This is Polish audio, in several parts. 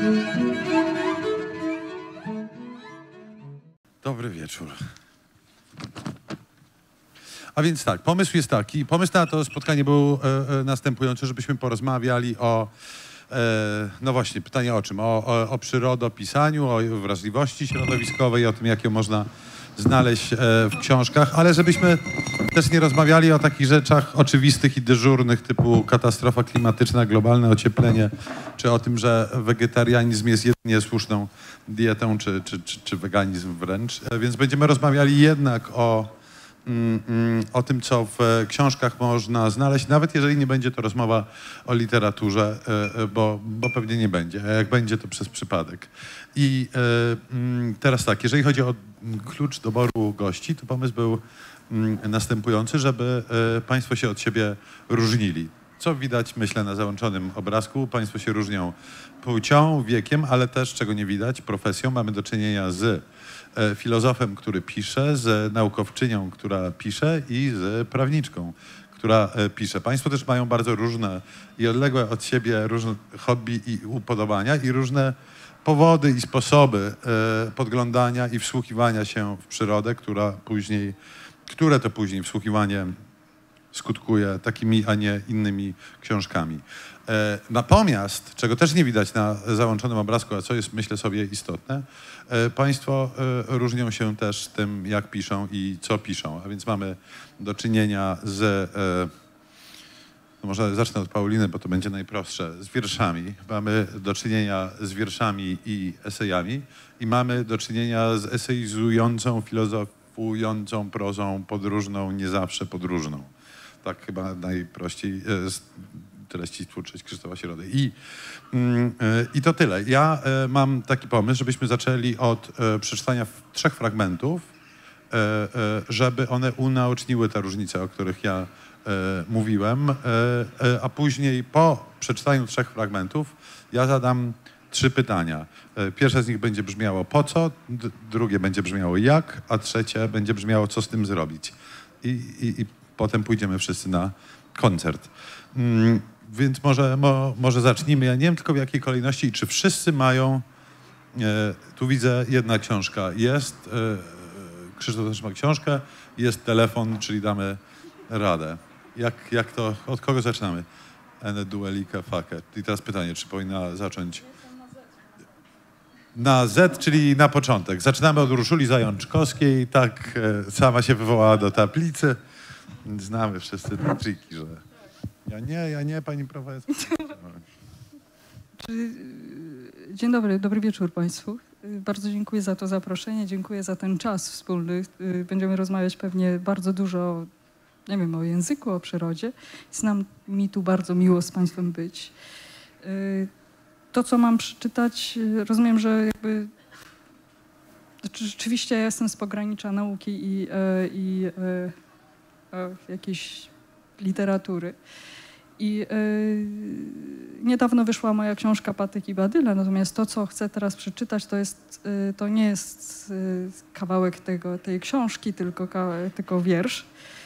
Dobry wieczór. A więc tak, pomysł jest taki. Pomysł na to spotkanie był następujący, żebyśmy porozmawiali o, no właśnie, pytanie o czym? O przyrodopisaniu, o wrażliwości środowiskowej, o tym, jak ją można znaleźć w książkach, ale żebyśmy też nie rozmawiali o takich rzeczach oczywistych i dyżurnych, typu katastrofa klimatyczna, globalne ocieplenie, czy o tym, że wegetarianizm jest jedynie słuszną dietą, czy weganizm wręcz. Więc będziemy rozmawiali jednak o tym, co w książkach można znaleźć, nawet jeżeli nie będzie to rozmowa o literaturze, bo pewnie nie będzie, a jak będzie, to przez przypadek. I teraz tak, jeżeli chodzi o klucz doboru gości, to pomysł był następujący, żeby państwo się od siebie różnili. Co widać, myślę, na załączonym obrazku. Państwo się różnią płcią, wiekiem, ale też, czego nie widać, profesją. Mamy do czynienia z filozofem, który pisze, z naukowczynią, która pisze i z prawniczką, która pisze. Państwo też mają bardzo różne i odległe od siebie różne hobby i upodobania i różne powody i sposoby podglądania i wsłuchiwania się w przyrodę, które to później wsłuchiwanie skutkuje takimi, a nie innymi książkami. Natomiast, czego też nie widać na załączonym obrazku, a co jest, myślę sobie, istotne, państwo różnią się też tym, jak piszą i co piszą. A więc mamy do czynienia z, no może zacznę od Pauliny, bo to będzie najprostsze, z wierszami. Mamy do czynienia z wierszami i esejami i mamy do czynienia z eseizującą, filozofującą prozą podróżną, nie zawsze podróżną. Tak chyba najprościej treści twórczość Krzysztofa Środy. I to tyle. Ja mam taki pomysł, żebyśmy zaczęli od przeczytania 3 fragmentów, żeby one unaoczniły te różnice, o których ja mówiłem, a później po przeczytaniu 3 fragmentów ja zadam 3 pytania. Pierwsze z nich będzie brzmiało po co, drugie będzie brzmiało jak, a trzecie będzie brzmiało co z tym zrobić. I potem pójdziemy wszyscy na koncert. Więc może zacznijmy. Ja nie wiem tylko w jakiej kolejności i czy wszyscy mają... Tu widzę, jedna książka jest. Krzysztof też ma książkę. Jest telefon, czyli damy radę. Jak to... Od kogo zaczynamy? Ene duelika fake. I teraz pytanie, czy powinna zacząć... Na Z, czyli na początek. Zaczynamy od Urszuli Zajączkowskiej. Tak sama się wywołała do tablicy. Znamy wszyscy te triki, że... Ja nie, pani profesor. Dzień dobry, dobry wieczór państwu. Bardzo dziękuję za to zaproszenie, dziękuję za ten czas wspólny. Będziemy rozmawiać pewnie bardzo dużo, nie wiem, o języku, o przyrodzie. Jest mi tu bardzo miło z państwem być. To, co mam przeczytać, rozumiem, że jakby... Rzeczywiście ja jestem z pogranicza nauki i jakiejś literatury. I niedawno wyszła moja książka Patyk i Badyle, natomiast to, co chcę teraz przeczytać, to nie jest kawałek tej książki, tylko wiersz.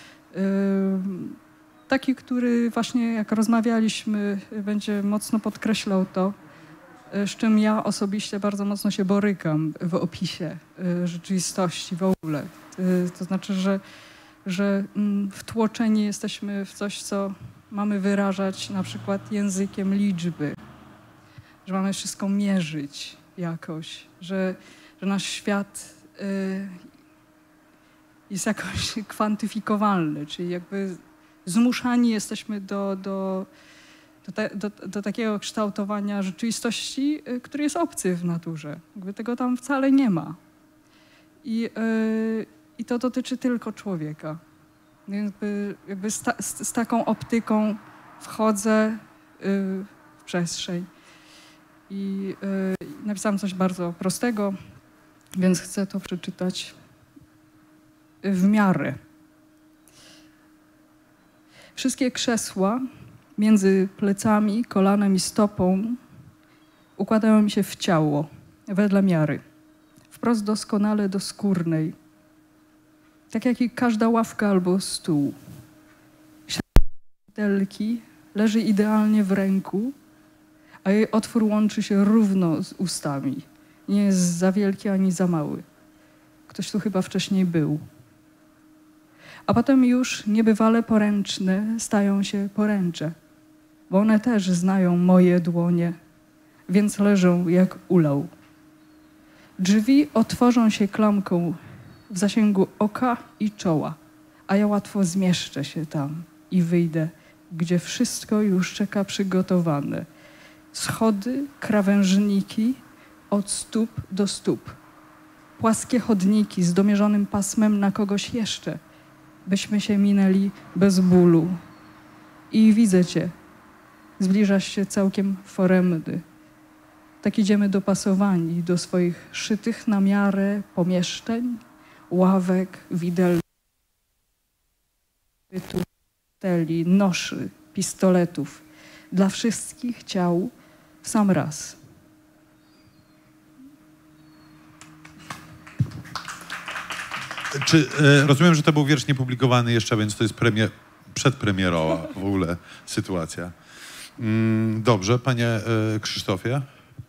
Taki, który właśnie jak rozmawialiśmy, będzie mocno podkreślał to, z czym ja osobiście bardzo mocno się borykam w opisie rzeczywistości w ogóle. To znaczy, że wtłoczeni jesteśmy w coś, co mamy wyrażać na przykład językiem liczby, że mamy wszystko mierzyć jakoś, że nasz świat jest jakoś kwantyfikowalny, czyli jakby zmuszani jesteśmy do takiego kształtowania rzeczywistości, który jest obcy w naturze. Jakby tego tam wcale nie ma. I to dotyczy tylko człowieka. Jakby z taką optyką wchodzę w przestrzeń. I napisałam coś bardzo prostego, więc chcę to przeczytać w miarę. Wszystkie krzesła między plecami, kolanem i stopą układają mi się w ciało, wedle miary, wprost doskonale do skórnej, tak jak i każda ławka albo stół. Butelki leży idealnie w ręku, a jej otwór łączy się równo z ustami. Nie jest za wielki ani za mały. Ktoś tu chyba wcześniej był. A potem już niebywale poręczne stają się poręcze, bo one też znają moje dłonie, więc leżą jak ulał. Drzwi otworzą się klamką w zasięgu oka i czoła, a ja łatwo zmieszczę się tam i wyjdę, gdzie wszystko już czeka przygotowane. Schody, krawężniki od stóp do stóp. Płaskie chodniki z domierzonym pasmem na kogoś jeszcze, byśmy się minęli bez bólu. I widzę cię. Zbliżasz się całkiem foremny. Tak idziemy dopasowani do swoich szytych na miarę pomieszczeń, ławek, widelców, teli, noszy, pistoletów. Dla wszystkich ciał w sam raz. Czy rozumiem, że to był wiersz niepublikowany jeszcze, więc to jest przedpremierowa w ogóle sytuacja. Dobrze, panie Krzysztofie.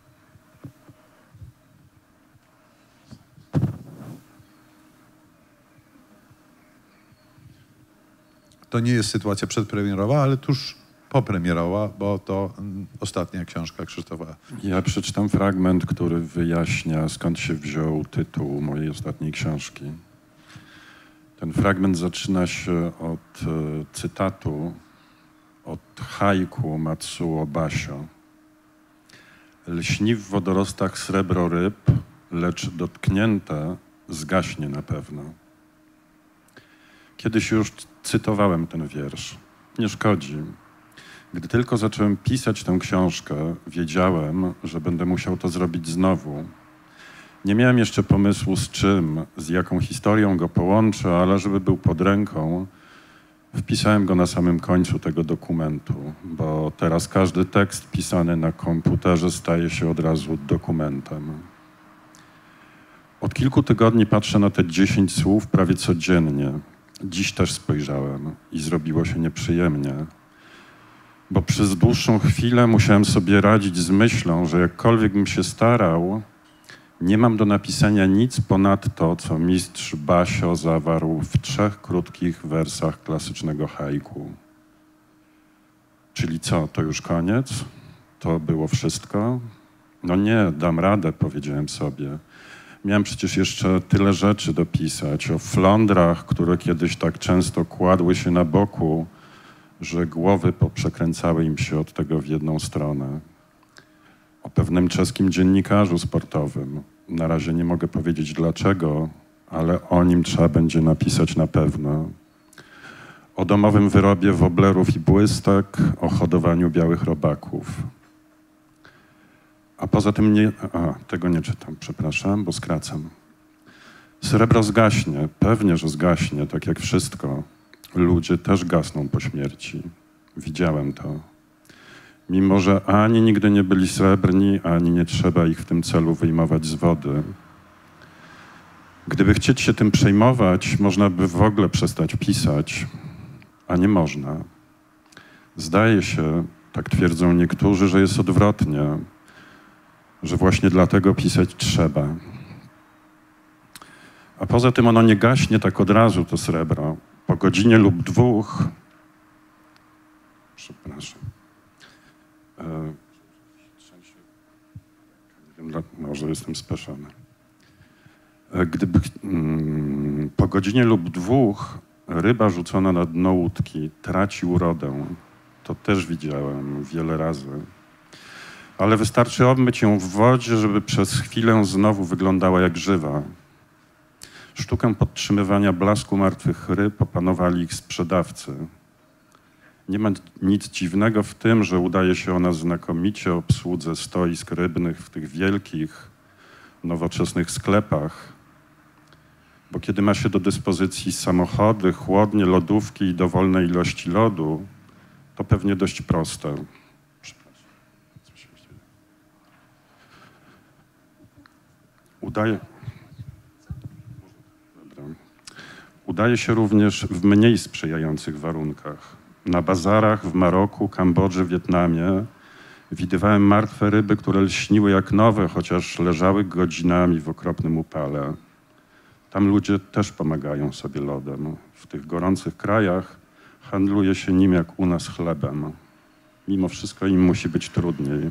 To nie jest sytuacja przedpremierowa, ale tuż popremierowa, bo to ostatnia książka Krzysztofa. Ja przeczytam fragment, który wyjaśnia, skąd się wziął tytuł mojej ostatniej książki. Ten fragment zaczyna się od cytatu, od haiku Matsuo Basho. Lśni w wodorostach srebro ryb, lecz dotknięte zgaśnie na pewno. Kiedyś już cytowałem ten wiersz. Nie szkodzi. Gdy tylko zacząłem pisać tę książkę, wiedziałem, że będę musiał to zrobić znowu. Nie miałem jeszcze pomysłu z czym, z jaką historią go połączę, ale żeby był pod ręką, wpisałem go na samym końcu tego dokumentu, bo teraz każdy tekst pisany na komputerze staje się od razu dokumentem. Od kilku tygodni patrzę na te 10 słów prawie codziennie. Dziś też spojrzałem i zrobiło się nieprzyjemnie, bo przez dłuższą chwilę musiałem sobie radzić z myślą, że jakkolwiek bym się starał, nie mam do napisania nic ponad to, co mistrz Basho zawarł w 3 krótkich wersach klasycznego haiku. Czyli co, to już koniec? To było wszystko? No nie, dam radę, powiedziałem sobie. Miałem przecież jeszcze tyle rzeczy dopisać o flądrach, które kiedyś tak często kładły się na boku, że głowy poprzekręcały im się od tego w jedną stronę. O pewnym czeskim dziennikarzu sportowym. Na razie nie mogę powiedzieć dlaczego, ale o nim trzeba będzie napisać na pewno. O domowym wyrobie woblerów i błystek, o hodowaniu białych robaków. A poza tym tego nie czytam, przepraszam, bo skracam. Srebro zgaśnie, pewnie, że zgaśnie, tak jak wszystko. Ludzie też gasną po śmierci. Widziałem to. Mimo że ani nigdy nie byli srebrni, ani nie trzeba ich w tym celu wyjmować z wody. Gdyby chcieć się tym przejmować, można by w ogóle przestać pisać, a nie można. Zdaje się, tak twierdzą niektórzy, że jest odwrotnie, że właśnie dlatego pisać trzeba. A poza tym ono nie gaśnie tak od razu, to srebro. Po godzinie lub 2, przepraszam, może jestem spieszony. Gdyby po godzinie lub 2 ryba rzucona na dno łódki traci urodę, to też widziałem wiele razy. Ale wystarczy obmyć ją w wodzie, żeby przez chwilę znowu wyglądała jak żywa. Sztukę podtrzymywania blasku martwych ryb opanowali ich sprzedawcy. Nie ma nic dziwnego w tym, że udaje się ona znakomicie obsłudze stoisk rybnych w tych wielkich, nowoczesnych sklepach, bo kiedy ma się do dyspozycji samochody, chłodnie, lodówki i dowolne ilości lodu, to pewnie dość proste. Udaje się również w mniej sprzyjających warunkach. Na bazarach w Maroku, Kambodży, Wietnamie Widywałem martwe ryby, które lśniły jak nowe, chociaż leżały godzinami w okropnym upale. Tam ludzie też pomagają sobie lodem. W tych gorących krajach handluje się nim jak u nas chlebem. Mimo wszystko im musi być trudniej.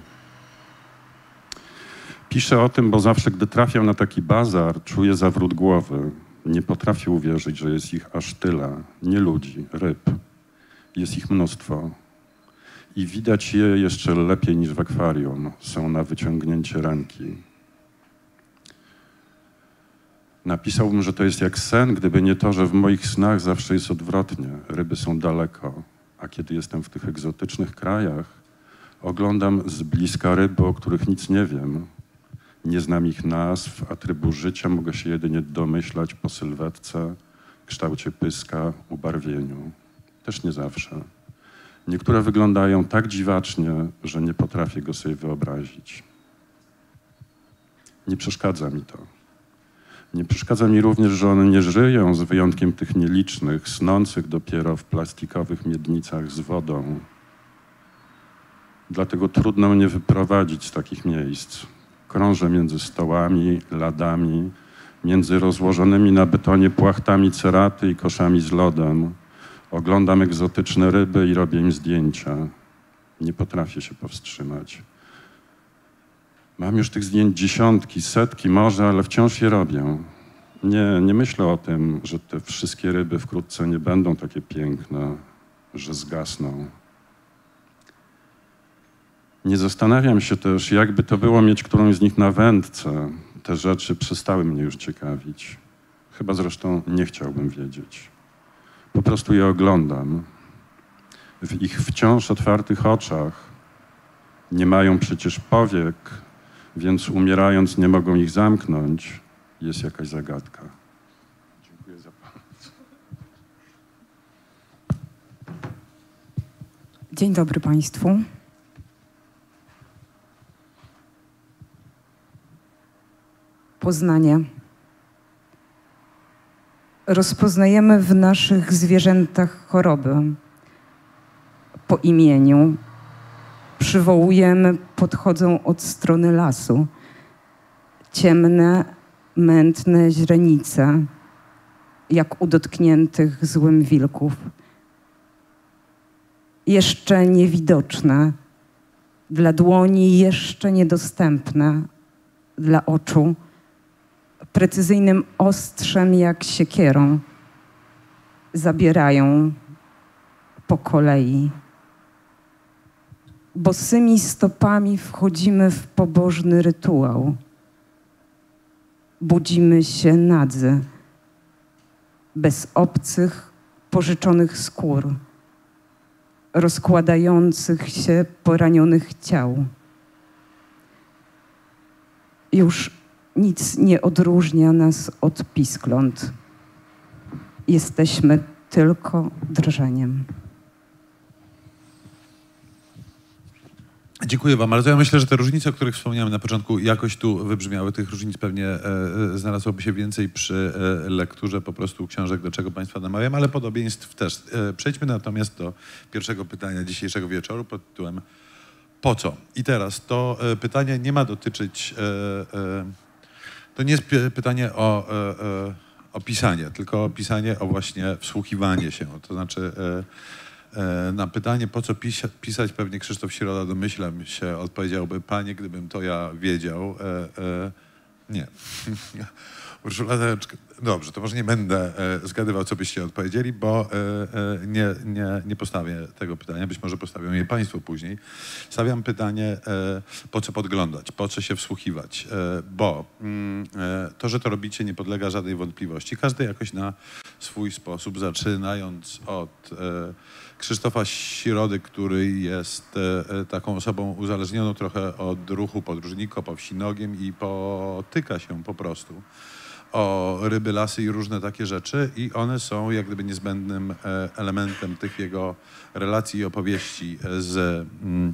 Piszę o tym, bo zawsze, gdy trafiam na taki bazar, czuję zawrót głowy. Nie potrafię uwierzyć, że jest ich aż tyle. Nie ludzi, ryb. Jest ich mnóstwo. I widać je jeszcze lepiej niż w akwarium. Są na wyciągnięcie ręki. Napisałbym, że to jest jak sen, gdyby nie to, że w moich snach zawsze jest odwrotnie. Ryby są daleko, a kiedy jestem w tych egzotycznych krajach, oglądam z bliska ryby, o których nic nie wiem. Nie znam ich nazw, a trybu życia mogę się jedynie domyślać po sylwetce, kształcie pyska, ubarwieniu. Też nie zawsze. Niektóre wyglądają tak dziwacznie, że nie potrafię go sobie wyobrazić. Nie przeszkadza mi to. Nie przeszkadza mi również, że one nie żyją, z wyjątkiem tych nielicznych, snących dopiero w plastikowych miednicach z wodą. Dlatego trudno mnie wyprowadzić z takich miejsc. Krążę między stołami, ladami, między rozłożonymi na betonie płachtami ceraty i koszami z lodem. Oglądam egzotyczne ryby i robię im zdjęcia. Nie potrafię się powstrzymać. Mam już tych zdjęć dziesiątki, setki może, ale wciąż je robię. Nie myślę o tym, że te wszystkie ryby wkrótce nie będą takie piękne, że zgasną. Nie zastanawiam się też, jakby to było mieć którąś z nich na wędce. Te rzeczy przestały mnie już ciekawić. Chyba zresztą nie chciałbym wiedzieć. Po prostu je oglądam. W ich wciąż otwartych oczach nie mają przecież powiek, więc umierając nie mogą ich zamknąć. Jest jakaś zagadka. Dziękuję za pomoc. Dzień dobry Państwu. Poznanie. Rozpoznajemy w naszych zwierzętach choroby po imieniu. Przywołujemy, podchodzą od strony lasu. Ciemne, mętne źrenice, jak u dotkniętych złym wilków. Jeszcze niewidoczne, dla dłoni jeszcze niedostępne, dla oczu, precyzyjnym ostrzem jak siekierą, zabierają po kolei. Bosymi stopami wchodzimy w pobożny rytuał. Budzimy się nadzy, bez obcych, pożyczonych skór, rozkładających się poranionych ciał. Już nic nie odróżnia nas od piskląt. Jesteśmy tylko drżeniem. Dziękuję wam, ale to ja myślę, że te różnice, o których wspomniałem na początku, jakoś tu wybrzmiały. Tych różnic pewnie znalazłoby się więcej przy lekturze po prostu książek, do czego państwa namawiam, ale podobieństw też. Przejdźmy natomiast do pierwszego pytania dzisiejszego wieczoru pod tytułem po co? I teraz to pytanie nie ma dotyczyć, to nie jest pytanie o pisanie, tylko o pisanie, o właśnie wsłuchiwanie się. To znaczy na pytanie, po co pisać, pewnie Krzysztof Środa, domyślam się, odpowiedziałby: panie, gdybym to ja wiedział. Nie. Urszula, dobrze, to może nie będę zgadywał, co byście odpowiedzieli, bo nie postawię tego pytania. Być może postawią je państwo później. Stawiam pytanie, po co podglądać, po co się wsłuchiwać, bo to, że to robicie, nie podlega żadnej wątpliwości. Każdy jakoś na swój sposób, zaczynając od Krzysztofa Środy, który jest taką osobą uzależnioną trochę od ruchu podróżnika po wsi nogiem i potyka się po prostu o ryby, lasy i różne takie rzeczy, i one są jak gdyby niezbędnym elementem tych jego relacji i opowieści z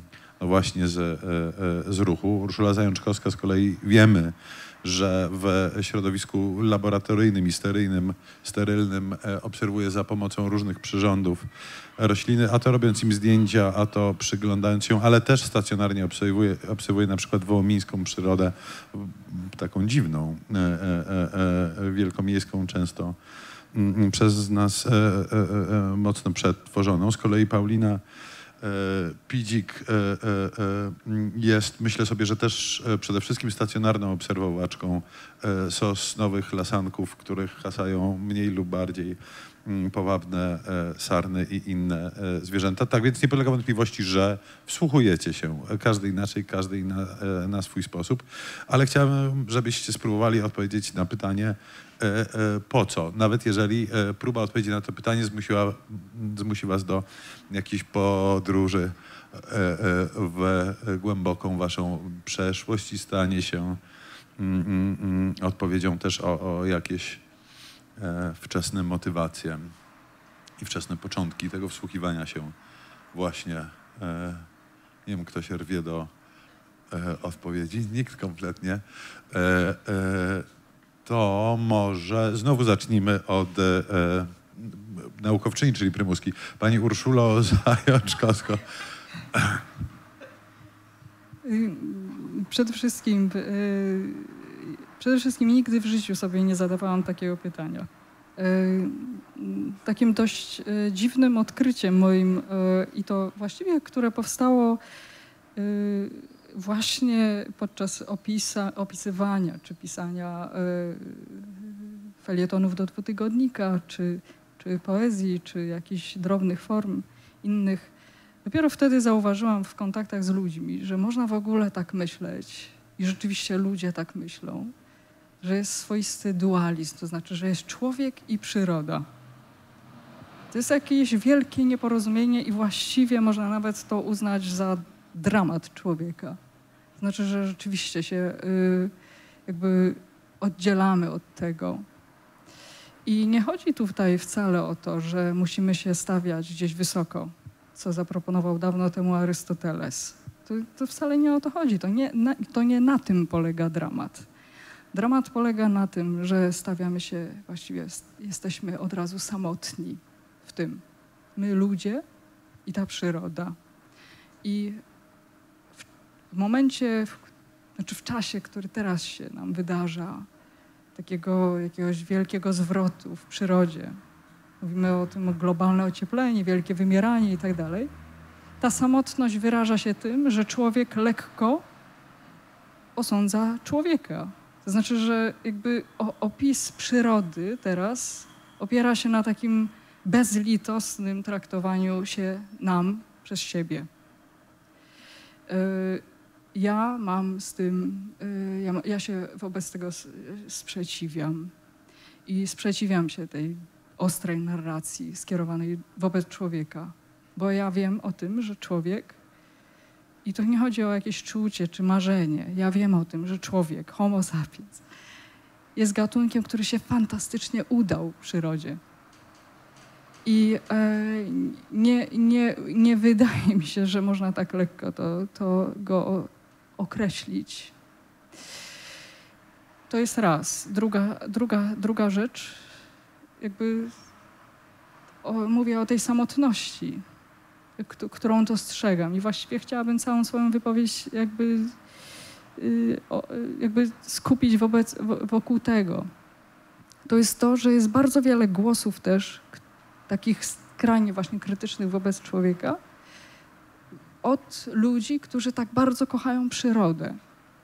no właśnie z ruchu. Urszula Zajączkowska z kolei wiemy, że w środowisku laboratoryjnym i sterylnym obserwuje za pomocą różnych przyrządów rośliny, a to robiąc im zdjęcia, a to przyglądając się, ale też stacjonarnie obserwuje na przykład wołomińską przyrodę, taką dziwną, wielkomiejską często, przez nas mocno przetworzoną. Z kolei Paulina Pidzik jest, myślę sobie, że też przede wszystkim stacjonarną obserwowaczką sosnowych lasanków, w których hasają mniej lub bardziej powabne sarny i inne zwierzęta. Tak więc nie polega wątpliwości, że wsłuchujecie się, każdy inaczej, każdy na swój sposób, ale chciałbym, żebyście spróbowali odpowiedzieć na pytanie, po co? Nawet jeżeli próba odpowiedzi na to pytanie zmusi was do jakiejś podróży w głęboką waszą przeszłość i stanie się odpowiedzią też o jakieś wczesne motywacje i wczesne początki tego wsłuchiwania się właśnie. Nie wiem, kto się rwie do odpowiedzi. Nikt kompletnie. To może znowu zacznijmy od naukowczyni, czyli prymuski. Pani Urszulo Zajączkowsko. Przede wszystkim nigdy w życiu sobie nie zadawałam takiego pytania. Takim dość dziwnym odkryciem moim i to właściwie, które powstało właśnie podczas opisywania czy pisania felietonów do dwutygodnika, czy poezji, czy jakichś drobnych form innych. Dopiero wtedy zauważyłam w kontaktach z ludźmi, że można w ogóle tak myśleć i rzeczywiście ludzie tak myślą, że jest swoisty dualizm, to znaczy, że jest człowiek i przyroda. To jest jakieś wielkie nieporozumienie i właściwie można nawet to uznać za dramat człowieka. To znaczy, że rzeczywiście się jakby oddzielamy od tego. I nie chodzi tutaj wcale o to, że musimy się stawiać gdzieś wysoko, co zaproponował dawno temu Arystoteles. To wcale nie o to chodzi. To nie na tym polega dramat. Dramat polega na tym, że stawiamy się, właściwie jesteśmy od razu samotni w tym. My ludzie i ta przyroda. I w momencie, w czasie, który teraz się nam wydarza, takiego jakiegoś wielkiego zwrotu w przyrodzie, mówimy o tym globalne ocieplenie, wielkie wymieranie i tak dalej, ta samotność wyraża się tym, że człowiek lekko osądza człowieka. To znaczy, że jakby opis przyrody teraz opiera się na takim bezlitosnym traktowaniu się nam przez siebie. Ja mam z tym, ja się wobec tego sprzeciwiam i sprzeciwiam się tej ostrej narracji skierowanej wobec człowieka, bo ja wiem o tym, że człowiek, i to nie chodzi o jakieś czucie czy marzenie, ja wiem o tym, że człowiek, homo sapiens, jest gatunkiem, który się fantastycznie udał w przyrodzie. I nie wydaje mi się, że można tak lekko to go określić. To jest raz. Druga rzecz, jakby mówię o tej samotności, którą dostrzegam. I właściwie chciałabym całą swoją wypowiedź jakby skupić wokół tego. To jest to, że jest bardzo wiele głosów też, takich skrajnie właśnie krytycznych wobec człowieka, od ludzi, którzy tak bardzo kochają przyrodę.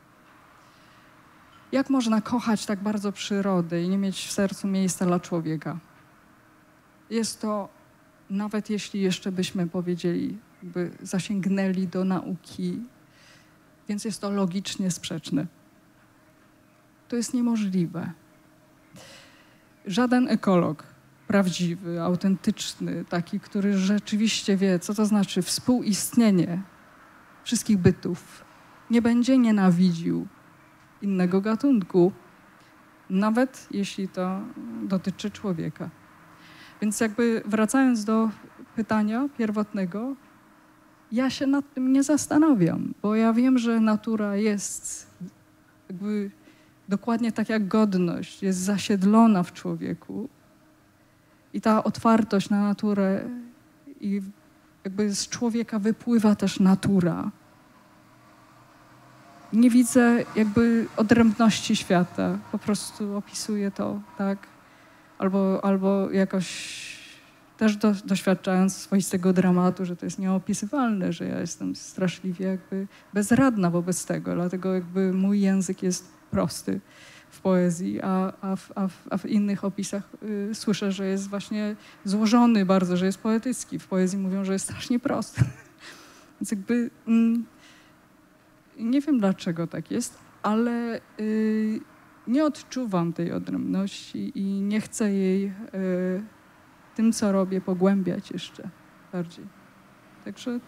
Jak można kochać tak bardzo przyrodę i nie mieć w sercu miejsca dla człowieka? Jest to, nawet jeśli jeszcze byśmy powiedzieli, jakby zasięgnęli do nauki, więc jest to logicznie sprzeczne. To jest niemożliwe. Żaden ekolog prawdziwy, autentyczny, taki, który rzeczywiście wie, co to znaczy współistnienie wszystkich bytów, nie będzie nienawidził innego gatunku, nawet jeśli to dotyczy człowieka. Więc jakby wracając do pytania pierwotnego, ja się nad tym nie zastanawiam, bo ja wiem, że natura jest jakby dokładnie tak jak godność, jest zasiedlona w człowieku i ta otwartość na naturę i jakby z człowieka wypływa też natura. Nie widzę jakby odrębności świata, po prostu opisuję to, tak? Albo jakoś też doświadczając swoistego dramatu, że to jest nieopisywalne, że ja jestem straszliwie jakby bezradna wobec tego, dlatego jakby mój język jest prosty w poezji, a w innych opisach słyszę, że jest właśnie złożony bardzo, że jest poetycki. W poezji mówią, że jest strasznie prosty. Więc jakby nie wiem, dlaczego tak jest, ale nie odczuwam tej odrębności i nie chcę jej tym, co robię, pogłębiać jeszcze bardziej. Także...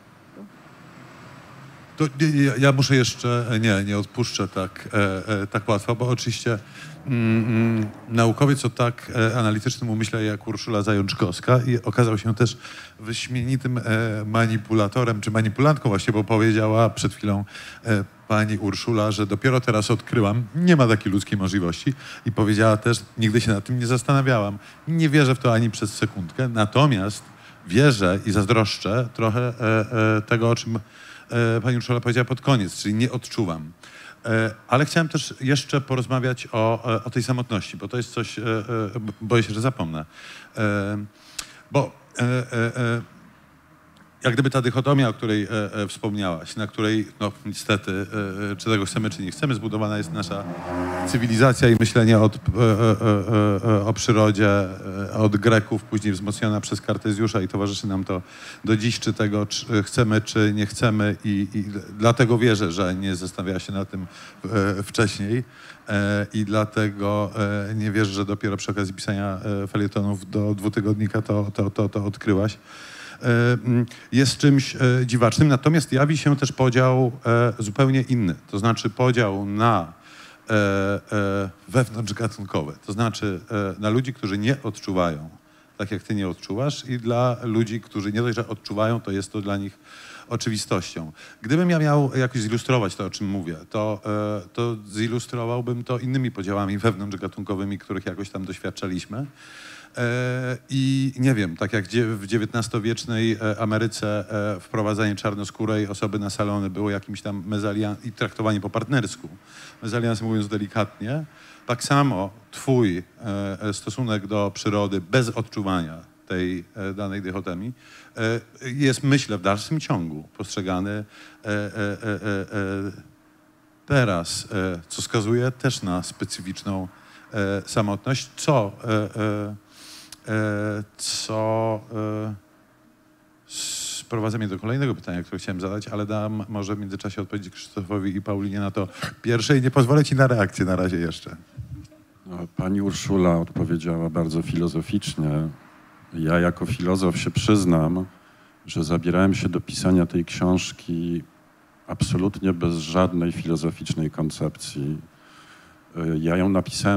To ja muszę jeszcze, nie odpuszczę tak łatwo, bo oczywiście naukowiec o tak analitycznym umyśle jak Urszula Zajączkowska i okazał się też wyśmienitym manipulatorem, czy manipulantką właśnie, bo powiedziała przed chwilą pani Urszula, że dopiero teraz odkryłam, nie ma takiej ludzkiej możliwości i powiedziała też, nigdy się nad tym nie zastanawiałam. Nie wierzę w to ani przez sekundkę, natomiast wierzę i zazdroszczę trochę tego, o czym pani Urszula powiedziała pod koniec, czyli nie odczuwam. Ale chciałem też jeszcze porozmawiać o tej samotności, bo to jest coś, boję się, że zapomnę. Bo jak gdyby ta dychotomia, o której wspomniałaś, na której, no niestety, czy tego chcemy, czy nie chcemy, zbudowana jest nasza cywilizacja i myślenie o przyrodzie, od Greków, później wzmocniona przez Kartezjusza i towarzyszy nam to do dziś, czy tego czy chcemy, czy nie chcemy i dlatego wierzę, że nie zastanawiała się nad tym wcześniej i dlatego nie wierzę, że dopiero przy okazji pisania felietonów do dwutygodnika to odkryłaś. Jest czymś dziwacznym, natomiast jawi się też podział zupełnie inny, to znaczy podział na wewnątrzgatunkowe, to znaczy na ludzi, którzy nie odczuwają, tak jak ty nie odczuwasz i dla ludzi, którzy nie dość, że odczuwają, to jest to dla nich oczywistością. Gdybym ja miał jakoś zilustrować to, o czym mówię, to zilustrowałbym to innymi podziałami wewnątrzgatunkowymi, których jakoś tam doświadczaliśmy. I nie wiem, tak jak w XIX-wiecznej Ameryce wprowadzanie czarnoskórej osoby na salony było jakimś tam mezaliansem i traktowanie po partnersku, mezaliansem mówiąc delikatnie, tak samo twój stosunek do przyrody bez odczuwania tej danej dychotomii jest, myślę, w dalszym ciągu postrzegany teraz, co wskazuje też na specyficzną samotność, co sprowadza mnie do kolejnego pytania, które chciałem zadać, ale dam może w międzyczasie odpowiedzieć Krzysztofowi i Paulinie na to pierwsze i nie pozwolę ci na reakcję na razie jeszcze. No, pani Urszula odpowiedziała bardzo filozoficznie. Ja jako filozof się przyznam, że zabierałem się do pisania tej książki absolutnie bez żadnej filozoficznej koncepcji. Ja ją napisałem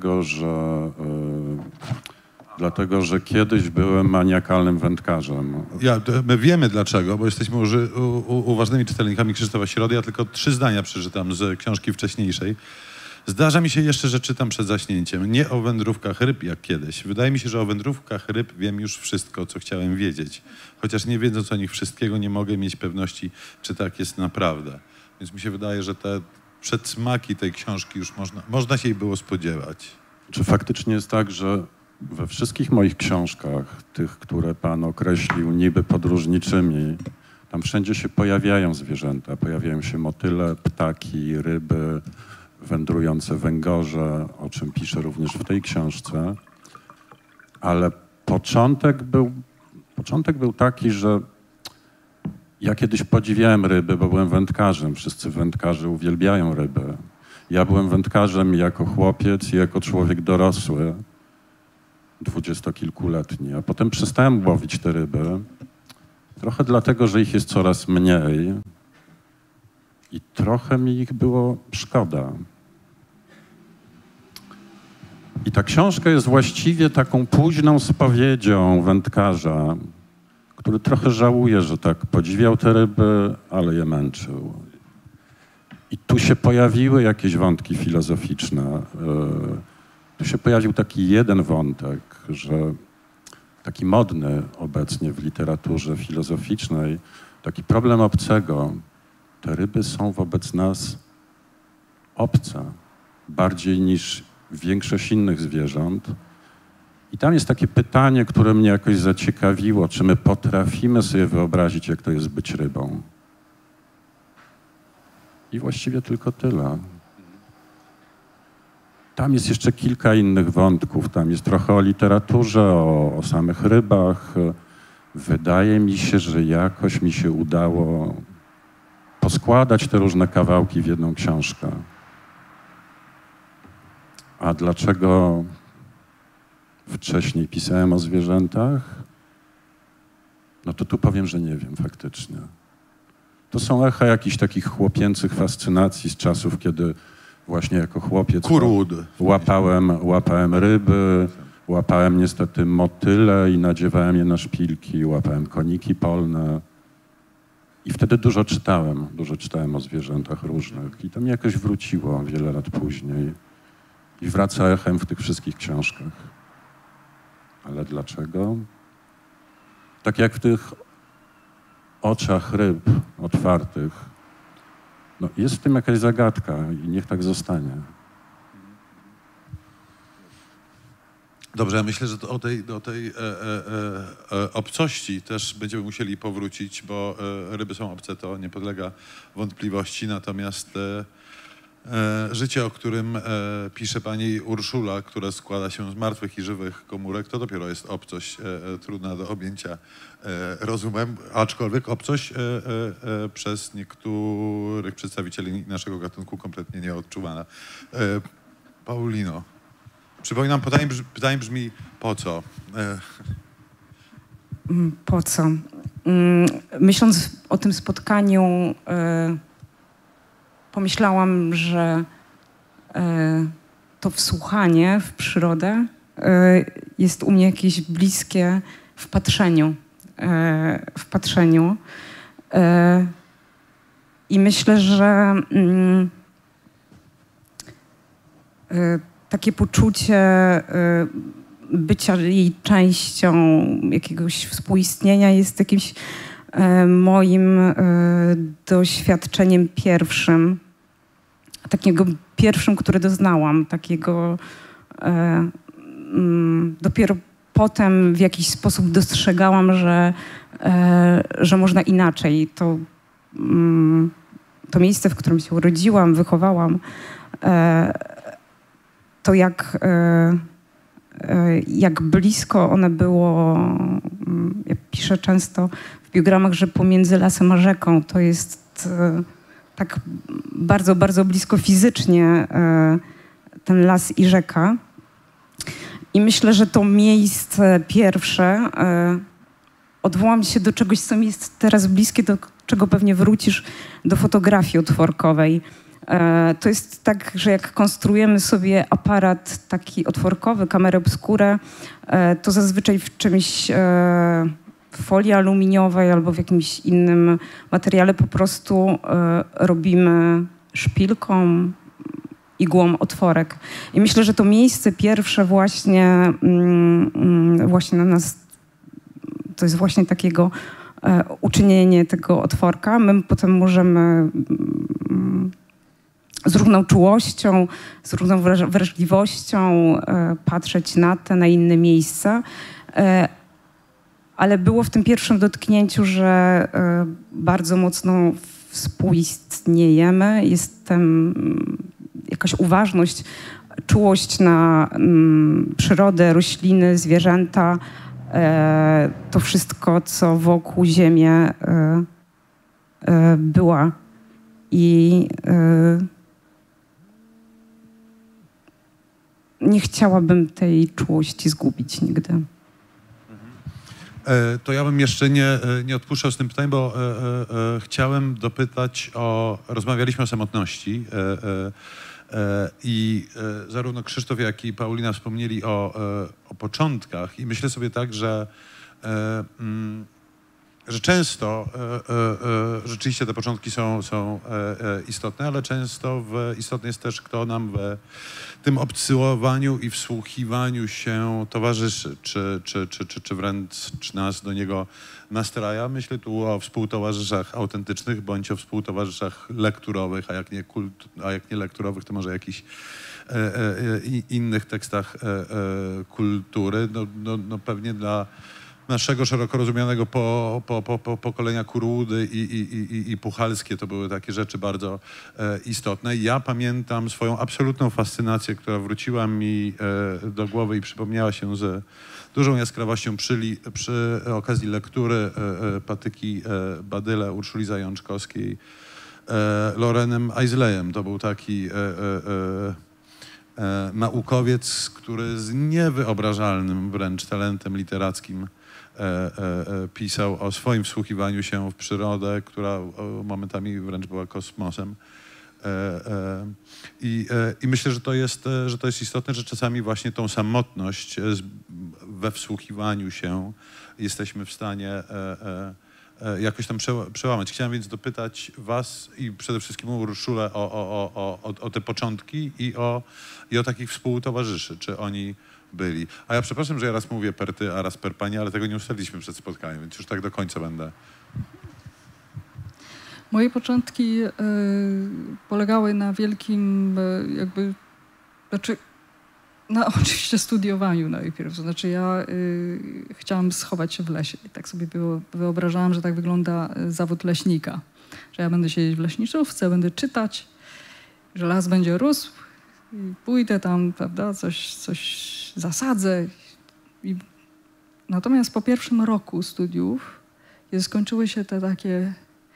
dlatego, że kiedyś byłem maniakalnym wędkarzem. My wiemy dlaczego, bo jesteśmy uważnymi czytelnikami Krzysztofa Środy. Ja tylko 3 zdania przeczytam z książki wcześniejszej. Zdarza mi się jeszcze, że czytam przed zaśnięciem. Nie o wędrówkach ryb jak kiedyś. Wydaje mi się, że o wędrówkach ryb wiem już wszystko, co chciałem wiedzieć. Chociaż nie wiedząc o nich wszystkiego, nie mogę mieć pewności, czy tak jest naprawdę. Więc mi się wydaje, że te przedsmaki tej książki już można się jej było spodziewać. Czy faktycznie jest tak, że we wszystkich moich książkach, tych, które pan określił niby podróżniczymi, tam wszędzie się pojawiają zwierzęta, pojawiają się motyle, ptaki, ryby, wędrujące węgorze, o czym piszę również w tej książce, ale początek był taki, że ja kiedyś podziwiałem ryby, bo byłem wędkarzem. Wszyscy wędkarze uwielbiają ryby. Ja byłem wędkarzem jako chłopiec i jako człowiek dorosły, 20-kilkuletni, a potem przestałem łowić te ryby. Trochę dlatego, że ich jest coraz mniej i trochę mi ich było szkoda. I ta książka jest właściwie taką późną spowiedzią wędkarza, który trochę żałuje, że tak podziwiał te ryby, ale je męczył. I tu się pojawiły jakieś wątki filozoficzne. Tu się pojawił taki jeden wątek, że taki modny obecnie w literaturze filozoficznej, taki problem obcego. Te ryby są wobec nas obce, bardziej niż większość innych zwierząt. I tam jest takie pytanie, które mnie jakoś zaciekawiło, czy my potrafimy sobie wyobrazić, jak to jest być rybą. I właściwie tylko tyle. Tam jest jeszcze kilka innych wątków. Tam jest trochę o literaturze, o samych rybach. Wydaje mi się, że jakoś mi się udało poskładać te różne kawałki w jedną książkę. A dlaczego wcześniej pisałem o zwierzętach? No to tu powiem, że nie wiem faktycznie. To są echa jakichś takich chłopięcych fascynacji z czasów, kiedy właśnie jako chłopiec łapałem ryby, łapałem niestety motyle i nadziewałem je na szpilki, łapałem koniki polne. I wtedy dużo czytałem o zwierzętach różnych. I to mi jakoś wróciło wiele lat później. I wraca echem w tych wszystkich książkach. Ale dlaczego? Tak jak w tych oczach ryb otwartych, no jest w tym jakaś zagadka i niech tak zostanie. Dobrze, ja myślę, że do tej obcości też będziemy musieli powrócić, bo ryby są obce, to nie podlega wątpliwości, natomiast życie, o którym pisze pani Urszula, które składa się z martwych i żywych komórek, to dopiero jest obcość trudna do objęcia rozumem, aczkolwiek obcość przez niektórych przedstawicieli naszego gatunku kompletnie nieodczuwana. Paulino, przypominam, pytanie brzmi po co? Po co? Myśląc o tym spotkaniu, pomyślałam, że to wsłuchanie w przyrodę jest u mnie jakieś bliskie w patrzeniu. I myślę, że takie poczucie bycia jej częścią jakiegoś współistnienia jest jakimś moim doświadczeniem pierwszym, które doznałam, dopiero potem w jakiś sposób dostrzegałam, że można inaczej. To miejsce, w którym się urodziłam, wychowałam, to jak blisko one było, ja piszę często w biogramach, że pomiędzy lasem a rzeką to jest tak bardzo, bardzo blisko fizycznie ten las i rzeka. I myślę, że to miejsce pierwsze, odwołam się do czegoś, co mi jest teraz bliskie, do czego pewnie wrócisz, do fotografii otworkowej. To jest tak, że jak konstruujemy sobie aparat taki otworkowy, kamerę obskurę, to zazwyczaj w czymś w folii aluminiowej albo w jakimś innym materiale po prostu robimy szpilką, igłą otworek. I myślę, że to miejsce pierwsze właśnie na nas, to jest właśnie takiego uczynienie tego otworka. My potem możemy z równą czułością, z równą wrażliwością patrzeć na inne miejsca. Ale było w tym pierwszym dotknięciu, że bardzo mocno współistniejemy. Jest jakaś uważność, czułość na przyrodę, rośliny, zwierzęta. To wszystko, co wokół Ziemię była. I nie chciałabym tej czułości zgubić nigdy. To ja bym jeszcze nie odpuszczał z tym pytaniem, bo chciałem dopytać rozmawialiśmy o samotności i zarówno Krzysztof, jak i Paulina wspomnieli o początkach i myślę sobie tak, że że często rzeczywiście te początki są istotne, ale często istotne jest też, kto nam w tym obcylowaniu i wsłuchiwaniu się towarzyszy, czy wręcz nas do niego nastraja. Myślę tu o współtowarzyszach autentycznych, bądź o współtowarzyszach lekturowych, a jak nie lekturowych, to może jakichś innych tekstach kultury. No pewnie dla naszego szeroko rozumianego pokolenia Kurudy i Puchalskie to były takie rzeczy bardzo istotne. Ja pamiętam swoją absolutną fascynację, która wróciła mi do głowy i przypomniała się z dużą jaskrawością przy okazji lektury Patyki Badyle Urszuli Zajączkowskiej Lorenem Eisleyem. To był taki naukowiec, który z niewyobrażalnym wręcz talentem literackim pisał o swoim wsłuchiwaniu się w przyrodę, która momentami wręcz była kosmosem. I myślę, że to jest istotne, że czasami właśnie tą samotność we wsłuchiwaniu się jesteśmy w stanie jakoś tam przełamać. Chciałem więc dopytać was i przede wszystkim Urszulę o te początki i o takich współtowarzyszy, czy oni byli. A ja przepraszam, że ja raz mówię per ty, a raz per pani, ale tego nie ustaliliśmy przed spotkaniem, więc już tak do końca będę. Moje początki polegały na wielkim na oczywiście studiowaniu najpierw. To znaczy ja chciałam schować się w lesie i tak sobie wyobrażałam, że tak wygląda zawód leśnika. Że ja będę siedzieć w leśniczówce, będę czytać, że las będzie rósł i pójdę tam, prawda, coś zasadzę. Natomiast po pierwszym roku studiów skończyły się te takie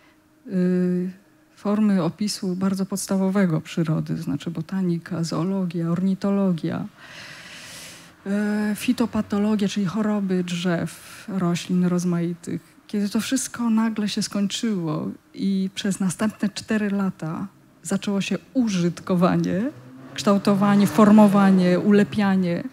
formy opisu bardzo podstawowego przyrody, to znaczy botanika, zoologia, ornitologia, fitopatologia, czyli choroby drzew, roślin rozmaitych. Kiedy to wszystko nagle się skończyło i przez następne 4 lata zaczęło się użytkowanie, kształtowanie, formowanie, ulepianie,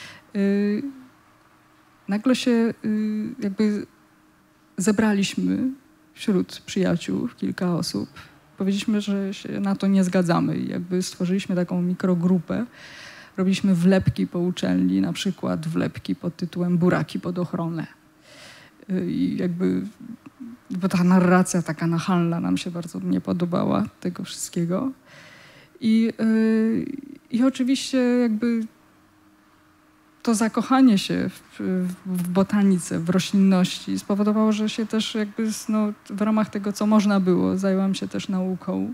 nagle się jakby zebraliśmy wśród przyjaciół, kilka osób. Powiedzieliśmy, że się na to nie zgadzamy i jakby stworzyliśmy taką mikrogrupę. Robiliśmy wlepki po uczelni, na przykład wlepki pod tytułem Buraki pod ochronę. I jakby, bo ta narracja taka nachalna nam się bardzo nie podobała tego wszystkiego. I oczywiście jakby to zakochanie się w botanice, w roślinności spowodowało, że się też jakby w ramach tego, co można było, zajęłam się też nauką,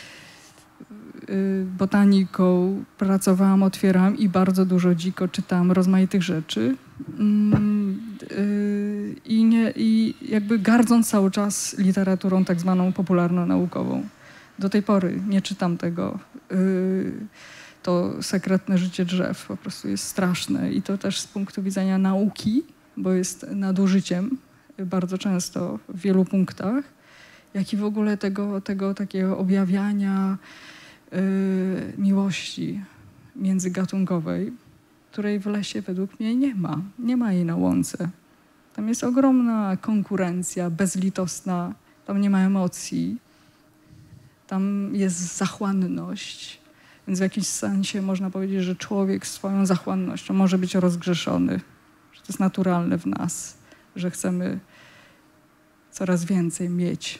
botaniką, pracowałam, otwierałam i bardzo dużo dziko czytałam rozmaitych rzeczy. I jakby gardząc cały czas literaturą tak zwaną popularno-naukową. Do tej pory nie czytam tego. To sekretne życie drzew po prostu jest straszne i to też z punktu widzenia nauki, bo jest nadużyciem bardzo często w wielu punktach, jak i w ogóle tego takiego objawiania miłości międzygatunkowej, której w lesie według mnie nie ma. Nie ma jej na łące. Tam jest ogromna konkurencja, bezlitosna, tam nie ma emocji, tam jest zachłanność. Więc w jakimś sensie można powiedzieć, że człowiek swoją zachłannością może być rozgrzeszony, że to jest naturalne w nas, że chcemy coraz więcej mieć.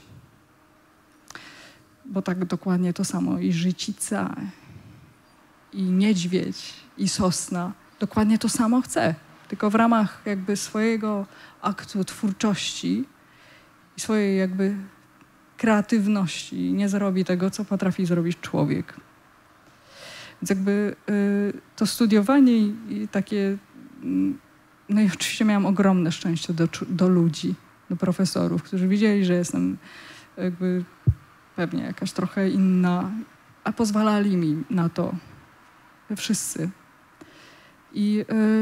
Bo tak dokładnie to samo i życica, i niedźwiedź, i sosna dokładnie to samo chce, tylko w ramach jakby swojego aktu twórczości i swojej jakby kreatywności nie zrobi tego, co potrafi zrobić człowiek. Więc jakby to studiowanie i takie... No i oczywiście miałam ogromne szczęście do ludzi, do profesorów, którzy widzieli, że jestem jakby pewnie jakaś trochę inna, a pozwalali mi na to wszyscy. I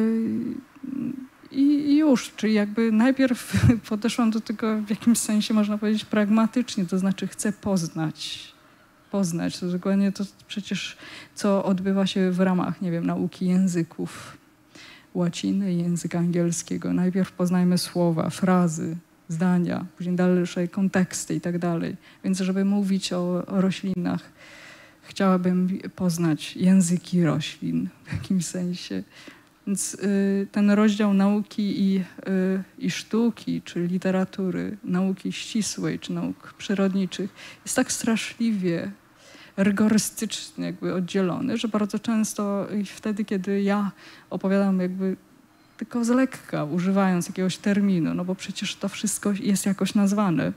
już, czyli jakby najpierw podeszłam do tego w jakimś sensie, można powiedzieć, pragmatycznie, to znaczy chcę poznać. To dokładnie to przecież, co odbywa się w ramach, nie wiem, nauki języków, łaciny i języka angielskiego. Najpierw poznajmy słowa, frazy, zdania, później dalsze konteksty i tak dalej. Więc żeby mówić o roślinach, chciałabym poznać języki roślin w jakimś sensie. Więc ten rozdział nauki i sztuki, czy literatury, nauki ścisłej, czy nauk przyrodniczych jest tak straszliwie rygorystycznie jakby oddzielony, że bardzo często wtedy, kiedy ja opowiadam jakby tylko z lekka, używając jakiegoś terminu, no bo przecież to wszystko jest jakoś nazwane,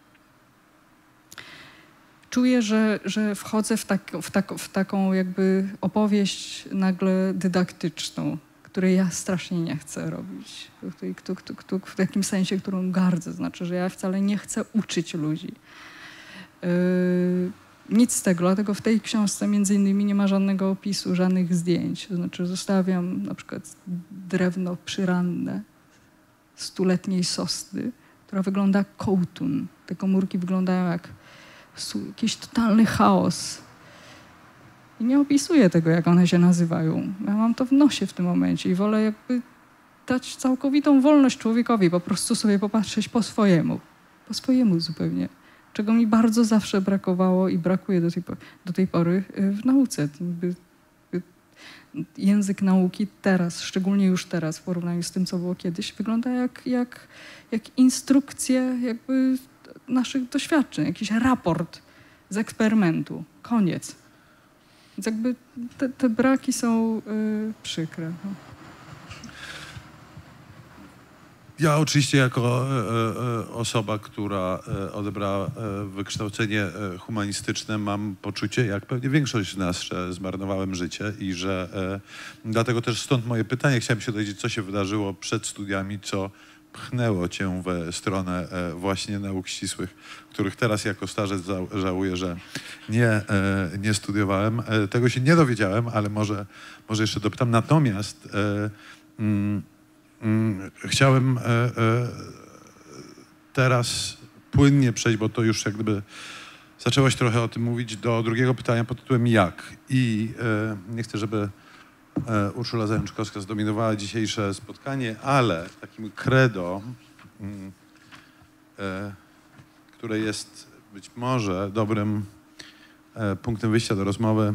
czuję, że wchodzę w taką jakby opowieść nagle dydaktyczną, której ja strasznie nie chcę robić. W jakimś sensie, którą gardzę. Znaczy, że ja wcale nie chcę uczyć ludzi. Nic z tego, dlatego w tej książce między innymi nie ma żadnego opisu, żadnych zdjęć. To znaczy zostawiam na przykład drewno przyranne 100-letniej sosny, która wygląda jak kołtun. Te komórki wyglądają jak jakiś totalny chaos. I nie opisuję tego, jak one się nazywają. Ja mam to w nosie w tym momencie i wolę jakby dać całkowitą wolność człowiekowi, po prostu sobie popatrzeć po swojemu zupełnie. Czego mi bardzo zawsze brakowało i brakuje do tej pory w nauce. Język nauki teraz, szczególnie już teraz w porównaniu z tym, co było kiedyś, wygląda jak instrukcje jakby naszych doświadczeń, jakiś raport z eksperymentu. Koniec. Więc jakby te braki są przykre. No. Ja oczywiście jako osoba, która odebrała wykształcenie humanistyczne, mam poczucie, jak pewnie większość z nas, że zmarnowałem życie i że dlatego też stąd moje pytanie. Chciałem się dowiedzieć, co się wydarzyło przed studiami, co pchnęło cię w stronę właśnie nauk ścisłych, których teraz jako starzec żałuję, że nie studiowałem. Tego się nie dowiedziałem, ale może jeszcze dopytam. Natomiast chciałem teraz płynnie przejść, bo to już jak gdyby zaczęłaś trochę o tym mówić, do drugiego pytania pod tytułem jak. I nie chcę, żeby Urszula Zajączkowska zdominowała dzisiejsze spotkanie, ale takim credo, które jest być może dobrym punktem wyjścia do rozmowy,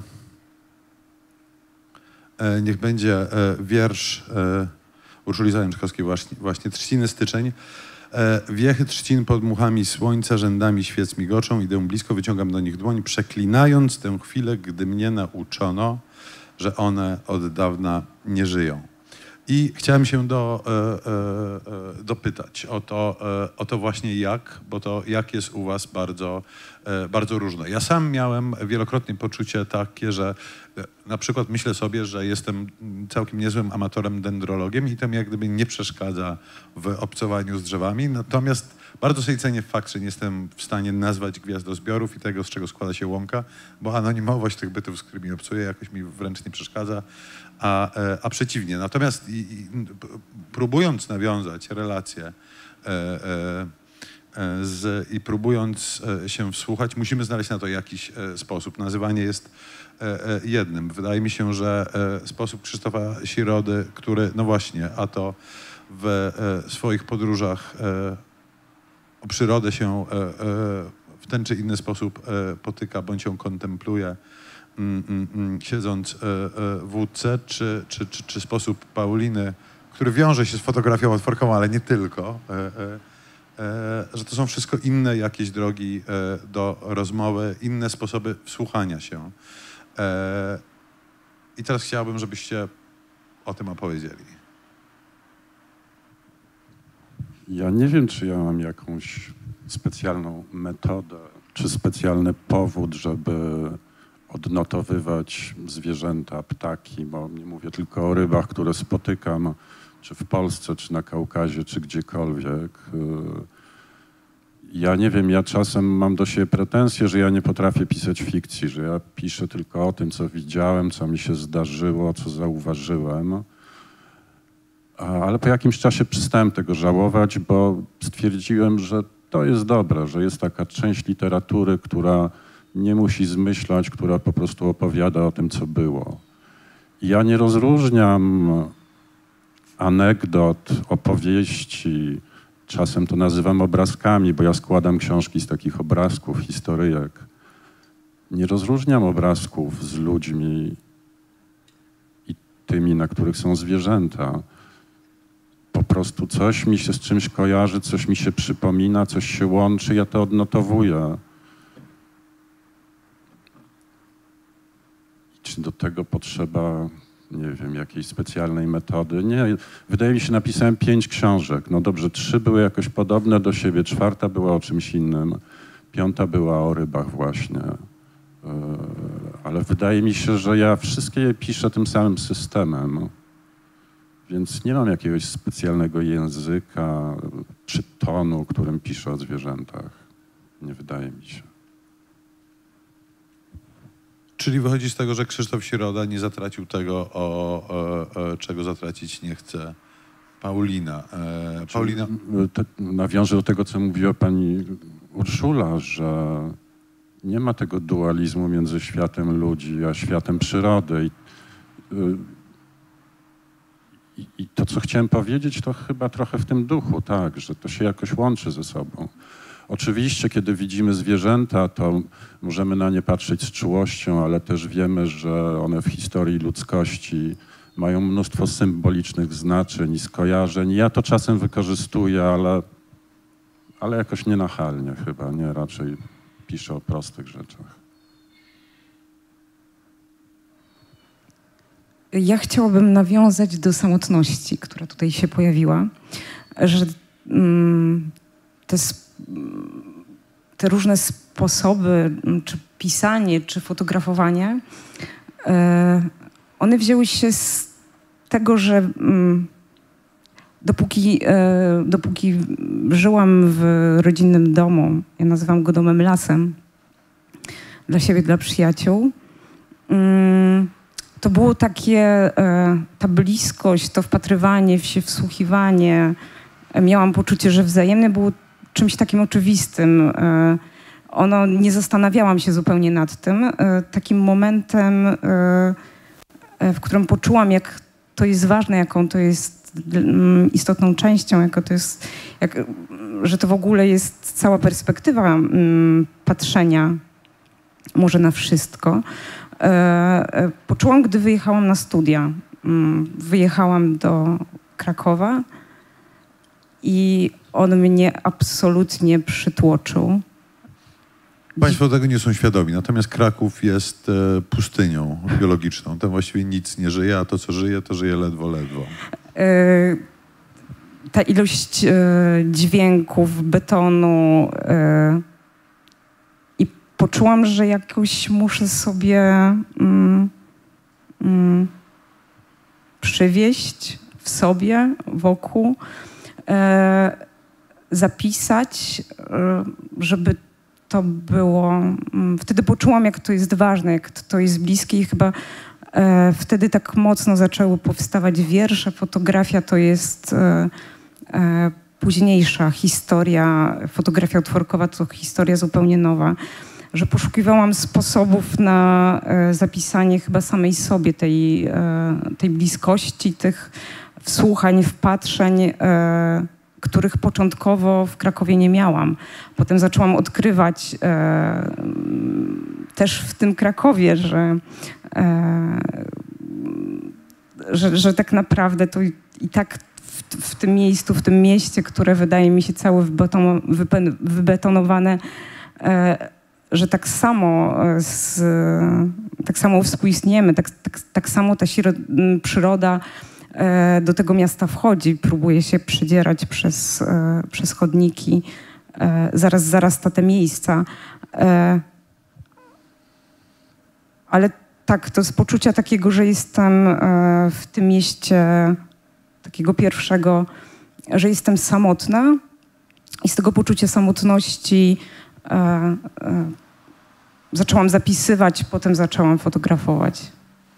niech będzie wiersz Urszuli Zajączkowskiej właśnie Trzciny styczeń. Wiechy trzcin pod muchami słońca rzędami świec migoczą. Idę blisko, wyciągam do nich dłoń, przeklinając tę chwilę, gdy mnie nauczono, że one od dawna nie żyją. I chciałem się dopytać o to właśnie jak, bo to jak jest u was bardzo różne. Ja sam miałem wielokrotnie poczucie takie, że na przykład myślę sobie, że jestem całkiem niezłym amatorem dendrologiem i to mi jak gdyby nie przeszkadza w obcowaniu z drzewami. Natomiast bardzo sobie cenię fakt, że nie jestem w stanie nazwać gwiazdozbiorów i tego, z czego składa się łąka, bo anonimowość tych bytów, z którymi obcuję, jakoś mi wręcz nie przeszkadza, a przeciwnie. Natomiast próbując nawiązać relacje i próbując się wsłuchać, musimy znaleźć na to jakiś sposób. Nazywanie jest jednym. Wydaje mi się, że sposób Krzysztofa Środy, który, no właśnie, a to w swoich podróżach o przyrodę się w ten czy inny sposób potyka, bądź ją kontempluje, siedząc w łódce, czy sposób Pauliny, który wiąże się z fotografią otworkową, ale nie tylko, że to są wszystko inne jakieś drogi do rozmowy, inne sposoby wsłuchania się. I teraz chciałbym, żebyście o tym opowiedzieli. Ja nie wiem, czy ja mam jakąś specjalną metodę, czy specjalny powód, żeby odnotowywać zwierzęta, ptaki, bo nie mówię tylko o rybach, które spotykam, czy w Polsce, czy na Kaukazie, czy gdziekolwiek. Ja nie wiem, ja czasem mam do siebie pretensje, że ja nie potrafię pisać fikcji, że ja piszę tylko o tym, co widziałem, co mi się zdarzyło, co zauważyłem. Ale po jakimś czasie przestałem tego żałować, bo stwierdziłem, że to jest dobre, że jest taka część literatury, która nie musi zmyślać, która po prostu opowiada o tym, co było. I ja nie rozróżniam anegdot, opowieści czasem to nazywam obrazkami, bo ja składam książki z takich obrazków, historyjek. Nie rozróżniam obrazków z ludźmi i tymi, na których są zwierzęta. Po prostu coś mi się z czymś kojarzy, coś mi się przypomina, coś się łączy, ja to odnotowuję. Czy do tego potrzeba, nie wiem, jakiejś specjalnej metody? Nie, wydaje mi się, napisałem 5 książek. No dobrze, 3 były jakoś podobne do siebie, 4 była o czymś innym, 5 była o rybach właśnie. Ale wydaje mi się, że ja wszystkie je piszę tym samym systemem. Więc nie mam jakiegoś specjalnego języka czy tonu, którym piszę o zwierzętach. Nie wydaje mi się. Czyli wychodzi z tego, że Krzysztof Środa nie zatracił tego, czego zatracić nie chce Paulina. Paulina. Nawiążę do tego, co mówiła pani Urszula, że nie ma tego dualizmu między światem ludzi a światem przyrody. I to, co chciałem powiedzieć, to chyba trochę w tym duchu, tak, że to się jakoś łączy ze sobą. Oczywiście, kiedy widzimy zwierzęta, to możemy na nie patrzeć z czułością, ale też wiemy, że one w historii ludzkości mają mnóstwo symbolicznych znaczeń i skojarzeń. Ja to czasem wykorzystuję, ale jakoś nienachalnie chyba, nie? Raczej piszę o prostych rzeczach. Ja chciałabym nawiązać do samotności, która tutaj się pojawiła, że te różne sposoby, czy pisanie, czy fotografowanie, one wzięły się z tego, że dopóki żyłam w rodzinnym domu, ja nazywam go domem lasem, dla siebie, dla przyjaciół, to było takie, ta bliskość, to wpatrywanie się, wsłuchiwanie. Miałam poczucie, że wzajemne było czymś takim oczywistym. Nie zastanawiałam się zupełnie nad tym. Takim momentem, w którym poczułam, jak to jest ważne, jaką to jest istotną częścią, że to w ogóle jest cała perspektywa patrzenia może na wszystko. Poczułam, gdy wyjechałam na studia. Wyjechałam do Krakowa i on mnie absolutnie przytłoczył. Państwo tego nie są świadomi, natomiast Kraków jest pustynią biologiczną. Tam właściwie nic nie żyje, a to, co żyje, to żyje ledwo. Ta ilość dźwięków, betonu i poczułam, że jakoś muszę sobie przywieźć w sobie, wokół, zapisać, żeby to było... Wtedy poczułam, jak to jest ważne, jak to jest bliskie i chyba wtedy tak mocno zaczęły powstawać wiersze. Fotografia to jest późniejsza historia. Fotografia utworkowa to historia zupełnie nowa. Że poszukiwałam sposobów na zapisanie chyba samej sobie tej bliskości, tych wsłuchań, wpatrzeń, których początkowo w Krakowie nie miałam. Potem zaczęłam odkrywać też w tym Krakowie, że tak naprawdę to i tak w tym miejscu, w tym mieście, które wydaje mi się całe wybetonowane, że tak samo współistniemy, tak samo ta przyroda do tego miasta wchodzi, próbuje się przedzierać przez chodniki, zaraz zarasta te miejsca. Ale tak, to z poczucia takiego, że jestem w tym mieście, takiego pierwszego, że jestem samotna i z tego poczucia samotności zaczęłam zapisywać, potem zaczęłam fotografować.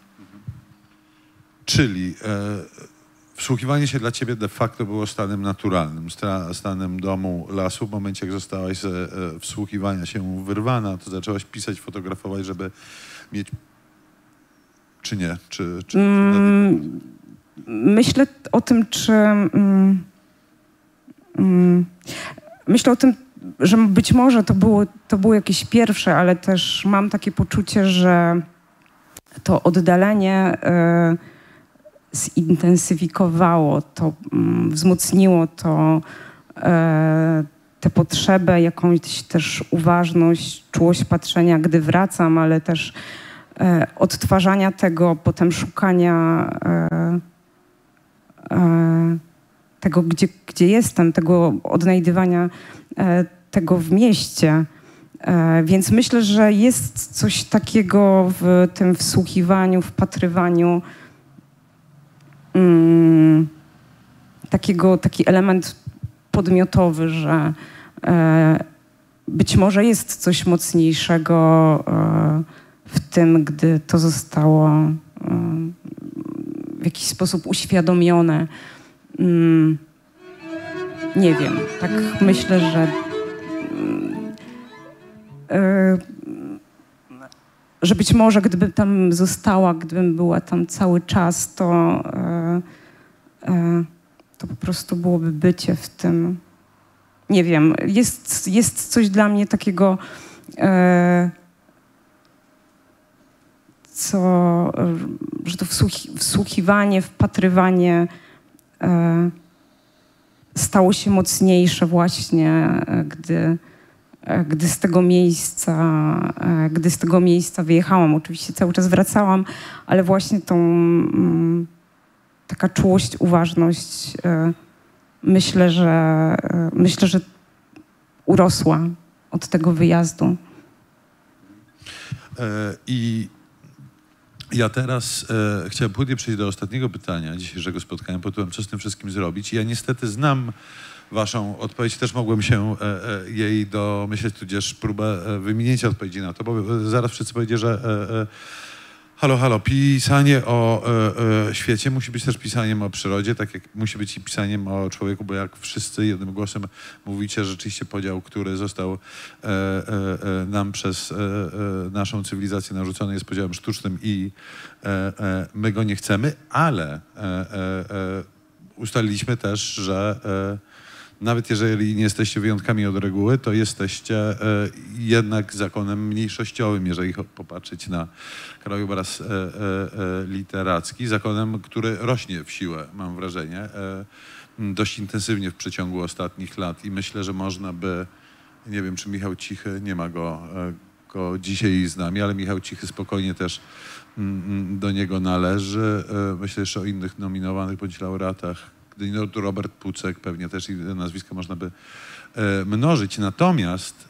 Czyli wsłuchiwanie się dla ciebie de facto było stanem naturalnym, stanem domu, lasu. W momencie, jak zostałaś ze wsłuchiwania się wyrwana, to zaczęłaś pisać, fotografować, żeby mieć... Czy nie? Myślę o tym, Myślę o tym, że być może to było jakieś pierwsze, ale też mam takie poczucie, że to oddalenie zintensyfikowało to, wzmocniło to tę potrzebę, jakąś też uważność, czułość patrzenia, gdy wracam, ale też odtwarzania tego, potem szukania tego, gdzie jestem, tego odnajdywania tego w mieście. Więc myślę, że jest coś takiego w tym wsłuchiwaniu, wpatrywaniu, taki element podmiotowy, że być może jest coś mocniejszego w tym, gdy to zostało w jakiś sposób uświadomione. Nie wiem, tak myślę, że być może gdybym tam została, gdybym była tam cały czas, to po prostu byłoby bycie w tym. Nie wiem, jest coś dla mnie takiego, że to wsłuchiwanie, wpatrywanie stało się mocniejsze właśnie, gdy z tego miejsca wyjechałam. Oczywiście cały czas wracałam, ale właśnie taka czułość, uważność myślę, że urosła od tego wyjazdu. I ja teraz chciałem płynnie przejść do ostatniego pytania dzisiejszego spotkania, po tym, co z tym wszystkim zrobić. Ja niestety znam waszą odpowiedź, też mogłem się jej domyśleć, tudzież próbę wyminięcia odpowiedzi na to, bo zaraz wszyscy powiedzieli, że halo, pisanie o świecie musi być też pisaniem o przyrodzie, tak jak musi być i pisaniem o człowieku, bo jak wszyscy jednym głosem mówicie, rzeczywiście podział, który został nam przez naszą cywilizację narzucony, jest podziałem sztucznym i my go nie chcemy, ale ustaliliśmy też, że nawet jeżeli nie jesteście wyjątkami od reguły, to jesteście jednak zakonem mniejszościowym, jeżeli popatrzeć na krajobraz literacki, zakonem, który rośnie w siłę, mam wrażenie, dość intensywnie w przeciągu ostatnich lat i myślę, że można by, nie wiem, czy Michał Cichy, nie ma go dzisiaj z nami, ale Michał Cichy spokojnie też do niego należy. Myślę jeszcze o innych nominowanych bądź laureatach. Gdy nie to Robert Pucek, pewnie też i nazwiska można by mnożyć. Natomiast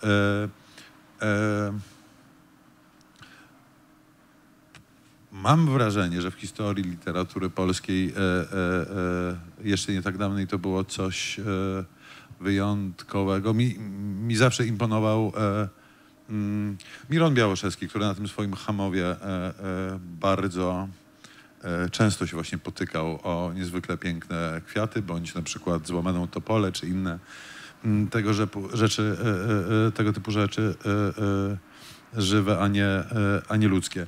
mam wrażenie, że w historii literatury polskiej jeszcze nie tak dawnej to było coś wyjątkowego. Mi zawsze imponował Miron Białoszewski, który na tym swoim Hamowie bardzo często się właśnie potykał o niezwykle piękne kwiaty, bądź na przykład złamaną topolę, czy inne tego typu rzeczy żywe, a nie ludzkie.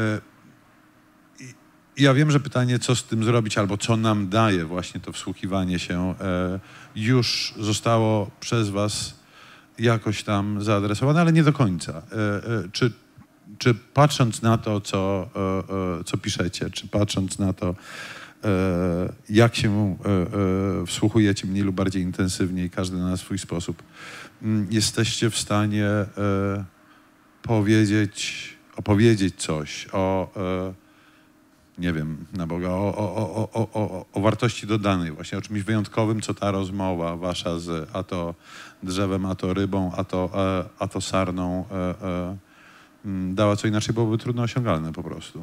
I ja wiem, że pytanie, co z tym zrobić, albo co nam daje właśnie to wsłuchiwanie się, już zostało przez was jakoś tam zaadresowane, ale nie do końca. Czy patrząc na to, co piszecie, czy patrząc na to, jak się wsłuchujecie mniej lub bardziej intensywnie i każdy na swój sposób, jesteście w stanie opowiedzieć coś nie wiem, na Boga, o wartości dodanej, właśnie o czymś wyjątkowym, co ta rozmowa wasza z a to drzewem, a to rybą, a to sarną dała, co inaczej byłoby trudno osiągalne po prostu.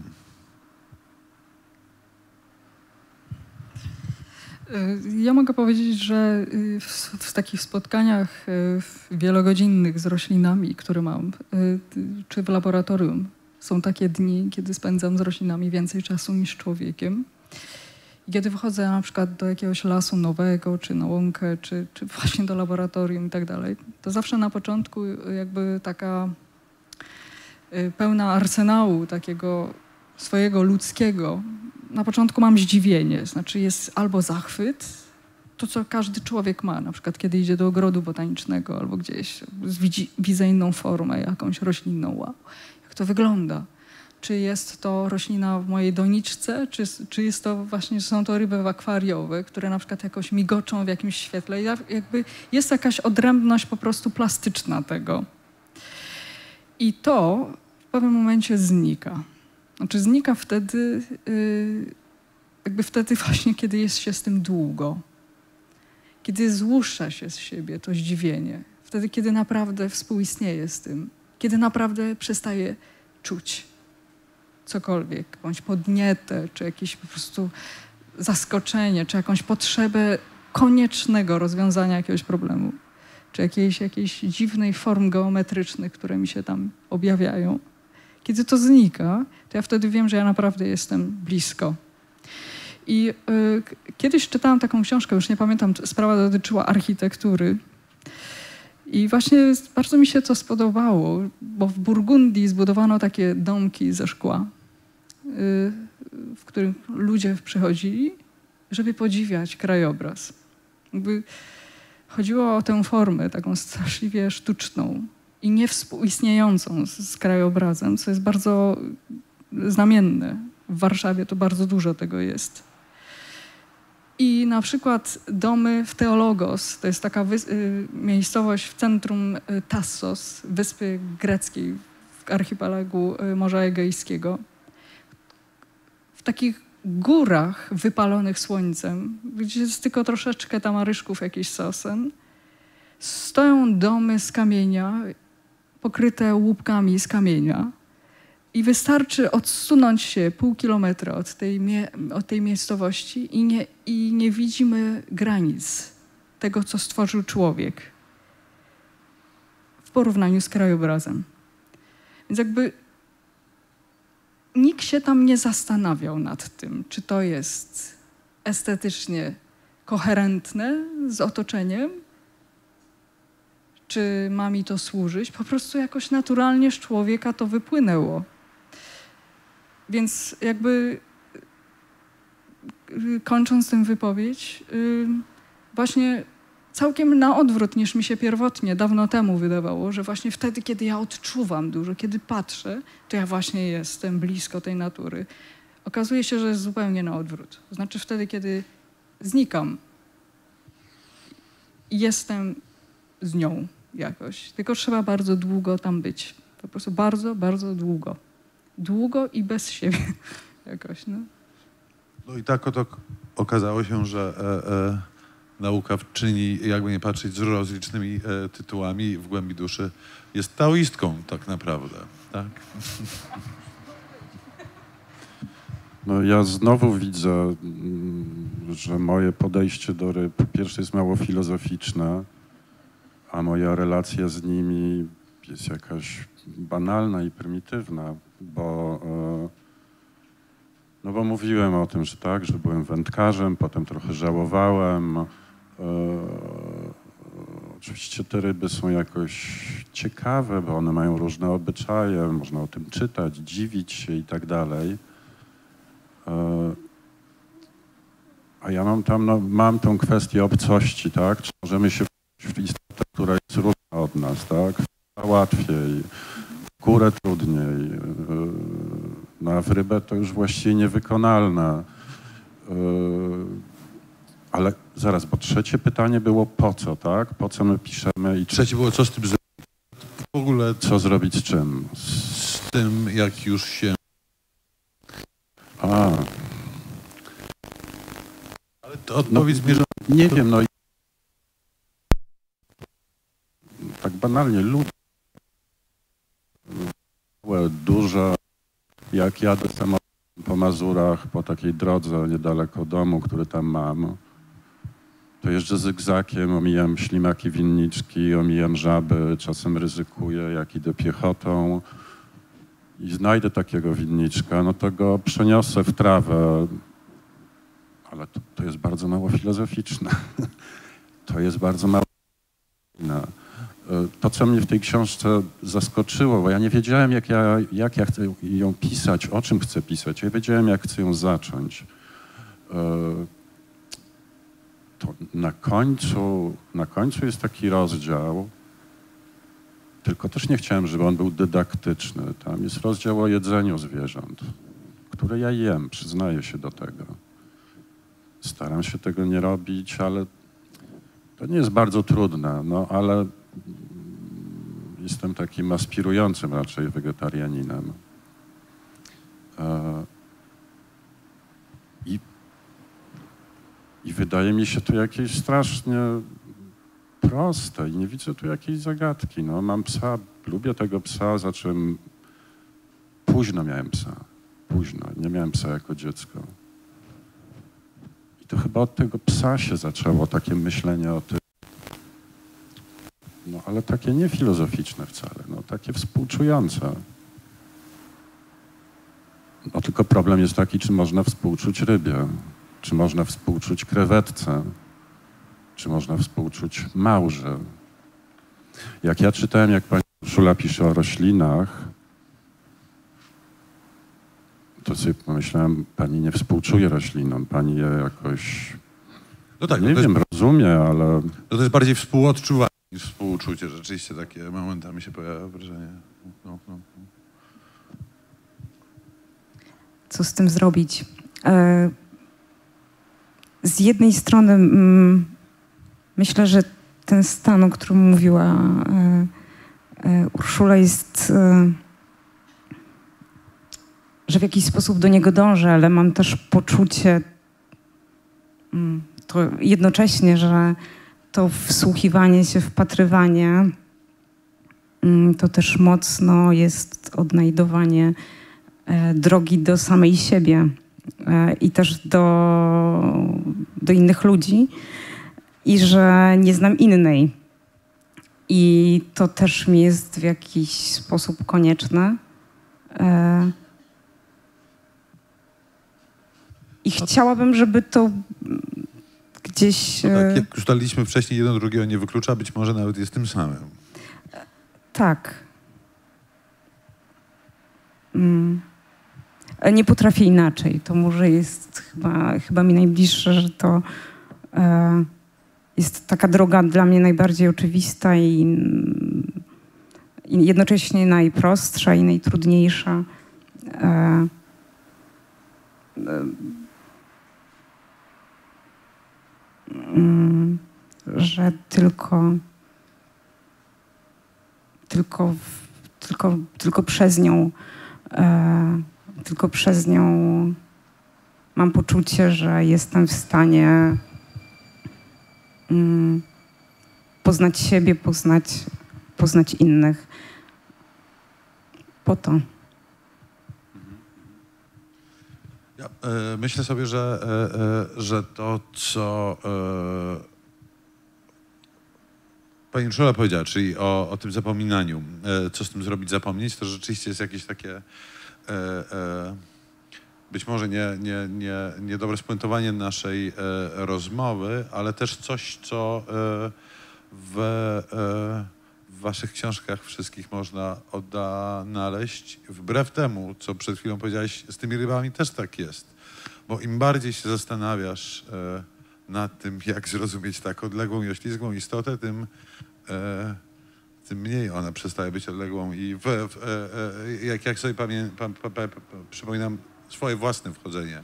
Ja mogę powiedzieć, że w takich spotkaniach wielogodzinnych z roślinami, które mam, czy w laboratorium, są takie dni, kiedy spędzam z roślinami więcej czasu niż człowiekiem. I kiedy wychodzę na przykład do jakiegoś lasu nowego, czy na łąkę, czy właśnie do laboratorium i tak dalej, to zawsze na początku jakby taka pełna arsenału takiego swojego ludzkiego. Na początku mam zdziwienie, znaczy jest albo zachwyt, to, co każdy człowiek ma, na przykład kiedy idzie do ogrodu botanicznego albo gdzieś, widzę inną formę, jakąś roślinną, wow, jak to wygląda. Czy jest to roślina w mojej doniczce, czy jest to właśnie, są to ryby akwariowe, które na przykład jakoś migoczą w jakimś świetle. Jakby jest jakaś odrębność po prostu plastyczna tego. I to w pewnym momencie znika. Znaczy znika wtedy, jakby wtedy właśnie, kiedy jest się z tym długo. Kiedy złuszcza się z siebie to zdziwienie. Wtedy, kiedy naprawdę współistnieje z tym. Kiedy naprawdę przestaje czuć cokolwiek, jakąś podnietę, czy jakieś po prostu zaskoczenie, czy jakąś potrzebę koniecznego rozwiązania jakiegoś problemu, czy jakiejś dziwnej form geometrycznych, które mi się tam objawiają. Kiedy to znika, to ja wtedy wiem, że ja naprawdę jestem blisko. I kiedyś czytałam taką książkę, już nie pamiętam, sprawa dotyczyła architektury. I właśnie bardzo mi się to spodobało, bo w Burgundii zbudowano takie domki ze szkła, w których ludzie przychodzili, żeby podziwiać krajobraz. Jakby chodziło o tę formę taką straszliwie sztuczną i niewspółistniejącą z krajobrazem, co jest bardzo znamienne. W Warszawie to bardzo dużo tego jest. I na przykład domy w Theologos, to jest taka miejscowość w centrum Tassos, wyspy greckiej w archipelagu Morza Egejskiego. W takich górach wypalonych słońcem, gdzie jest tylko troszeczkę tamaryszków, jakiś sosen, stoją domy z kamienia, pokryte łupkami z kamienia. I wystarczy odsunąć się pół kilometra od tej miejscowości i nie widzimy granic tego, co stworzył człowiek w porównaniu z krajobrazem. Więc jakby nikt się tam nie zastanawiał nad tym, czy to jest estetycznie koherentne z otoczeniem, czy ma mi to służyć. Po prostu jakoś naturalnie z człowieka to wypłynęło. Więc jakby kończąc tę wypowiedź, właśnie całkiem na odwrót niż mi się pierwotnie dawno temu wydawało, że właśnie wtedy, kiedy ja odczuwam dużo, kiedy patrzę, to ja właśnie jestem blisko tej natury. Okazuje się, że jest zupełnie na odwrót. To znaczy wtedy, kiedy znikam, jestem z nią jakoś. Tylko trzeba bardzo długo tam być. Po prostu bardzo, bardzo długo. Długo i bez siebie jakoś, no. No i tak oto okazało się, że nauka czyni, jakby nie patrzeć, z rozlicznymi tytułami w głębi duszy jest taoistką tak naprawdę, tak? No ja znowu widzę, że moje podejście do ryb po pierwsze jest mało filozoficzne, a moja relacja z nimi jest jakaś banalna i prymitywna, bo mówiłem o tym, że tak, że byłem wędkarzem, potem trochę żałowałem. Oczywiście te ryby są jakoś ciekawe, bo one mają różne obyczaje, można o tym czytać, dziwić się i tak dalej. A ja mam tą kwestię obcości, tak? Czy możemy się w istotę, która jest różna od nas, tak? Łatwiej, w górę trudniej, no a w rybę to już właściwie niewykonalne. Ale zaraz, bo trzecie pytanie było po co, tak? Po co my piszemy i Trzecie było, co z tym zrobić? W ogóle co zrobić z czym? z tym, jak już się... Ale to odpowiedź zmierza... Nie wiem, no i tak banalnie, ludzie duże, jak jadę samochodem po Mazurach, po takiej drodze niedaleko domu, który tam mam, to jeżdżę zygzakiem, omijam ślimaki, winniczki, omijam żaby, czasem ryzykuję, jak idę piechotą i znajdę takiego winniczka, no to go przeniosę w trawę, ale to jest bardzo mało filozoficzne. To jest bardzo mało. To, co mnie w tej książce zaskoczyło, bo ja nie wiedziałem, jak ja chcę ją pisać, o czym chcę pisać. Ja wiedziałem, jak chcę ją zacząć. na końcu jest taki rozdział, tylko też nie chciałem, żeby on był dydaktyczny. Tam jest rozdział o jedzeniu zwierząt, które ja jem, przyznaję się do tego. Staram się tego nie robić, ale to nie jest bardzo trudne, no ale jestem takim aspirującym raczej wegetarianinem. I wydaje mi się to jakieś strasznie proste i nie widzę tu jakiejś zagadki. No, mam psa, lubię tego psa, zacząłem... Późno miałem psa. Późno. Nie miałem psa jako dziecko. I to chyba od tego psa się zaczęło takie myślenie o tym. No, ale takie nie filozoficzne wcale, no, takie współczujące. No, tylko problem jest taki, czy można współczuć rybie, czy można współczuć krewetce, czy można współczuć małże. Jak ja czytałem, jak pani Urszula pisze o roślinach, to sobie pomyślałem, pani nie współczuje roślinom, pani je jakoś, No tak, nie wiem, rozumie, ale... to jest bardziej współodczuwanie niż współczucie. Rzeczywiście takie momentami się pojawia wrażenie. No. Co z tym zrobić? Z jednej strony myślę, że ten stan, o którym mówiła Urszula, jest, że w jakiś sposób do niego dążę, ale mam też poczucie to jednocześnie, że to wsłuchiwanie się, wpatrywanie to też mocno jest odnajdowanie drogi do samej siebie i też do innych ludzi i że nie znam innej. I to też mi jest w jakiś sposób konieczne. I chciałabym, żeby to gdzieś... No tak, jak ustaliliśmy wcześniej, jedno drugiego nie wyklucza, być może nawet jest tym samym. Tak. Nie potrafię inaczej. To może jest chyba mi najbliższe, że to jest taka droga dla mnie najbardziej oczywista i jednocześnie najprostsza i najtrudniejsza. Że tylko przez nią mam poczucie, że jestem w stanie poznać siebie, poznać innych. Po to. Ja myślę sobie, że to, co pani Urszula powiedziała, czyli o tym zapominaniu, co z tym zrobić, zapomnieć, to rzeczywiście jest jakieś takie być może niedobre spuentowanie naszej rozmowy, ale też coś, co w waszych książkach wszystkich można odnaleźć. Wbrew temu, co przed chwilą powiedziałeś, z tymi rybami też tak jest. Bo im bardziej się zastanawiasz nad tym, jak zrozumieć tak odległą i oślizgłą istotę, tym mniej ona przestaje być odległą. I jak sobie przypominam swoje własne wchodzenie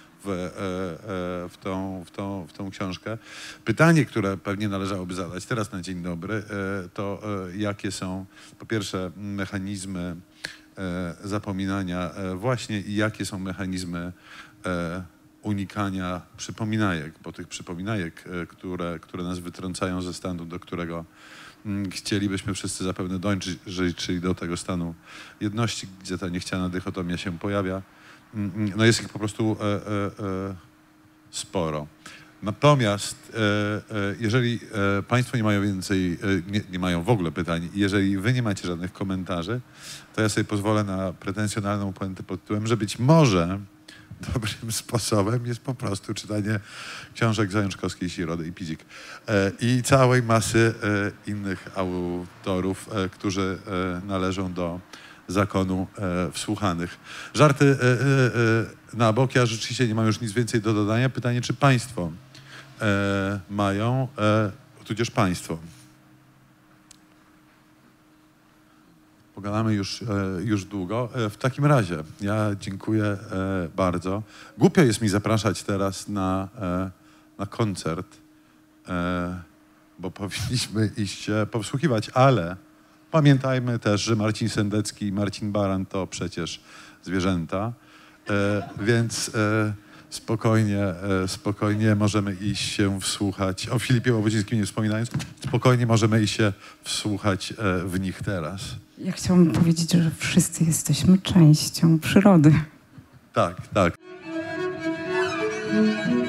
w tą książkę. Pytanie, które pewnie należałoby zadać teraz na dzień dobry, to jakie są po pierwsze mechanizmy zapominania właśnie i jakie są mechanizmy unikania przypominajek, bo tych przypominajek, które nas wytrącają ze stanu, do którego chcielibyśmy wszyscy zapewne dążyć, czyli do tego stanu jedności, gdzie ta niechciana dychotomia się pojawia. No jest ich po prostu sporo. Natomiast jeżeli państwo nie mają więcej, nie mają w ogóle pytań, jeżeli wy nie macie żadnych komentarzy, to ja sobie pozwolę na pretensjonalną puentę pod tytułem, że być może dobrym sposobem jest po prostu czytanie książek Zajączkowskiej, Środy i Pidzik i całej masy innych autorów, którzy należą do zakonu wsłuchanych. Żarty na bok, ja rzeczywiście nie mam już nic więcej do dodania. Pytanie, czy państwo mają, tudzież państwo. Pogadamy już długo. W takim razie ja dziękuję bardzo. Głupio jest mi zapraszać teraz na koncert, bo powinniśmy iść się powsłuchiwać, ale pamiętajmy też, że Marcin Sendecki i Marcin Baran to przecież zwierzęta, więc spokojnie możemy iść się wsłuchać, o Filipie Łobodzińskim nie wspominając, spokojnie możemy iść się wsłuchać w nich teraz. Ja chciałam powiedzieć, że wszyscy jesteśmy częścią przyrody. Tak, tak.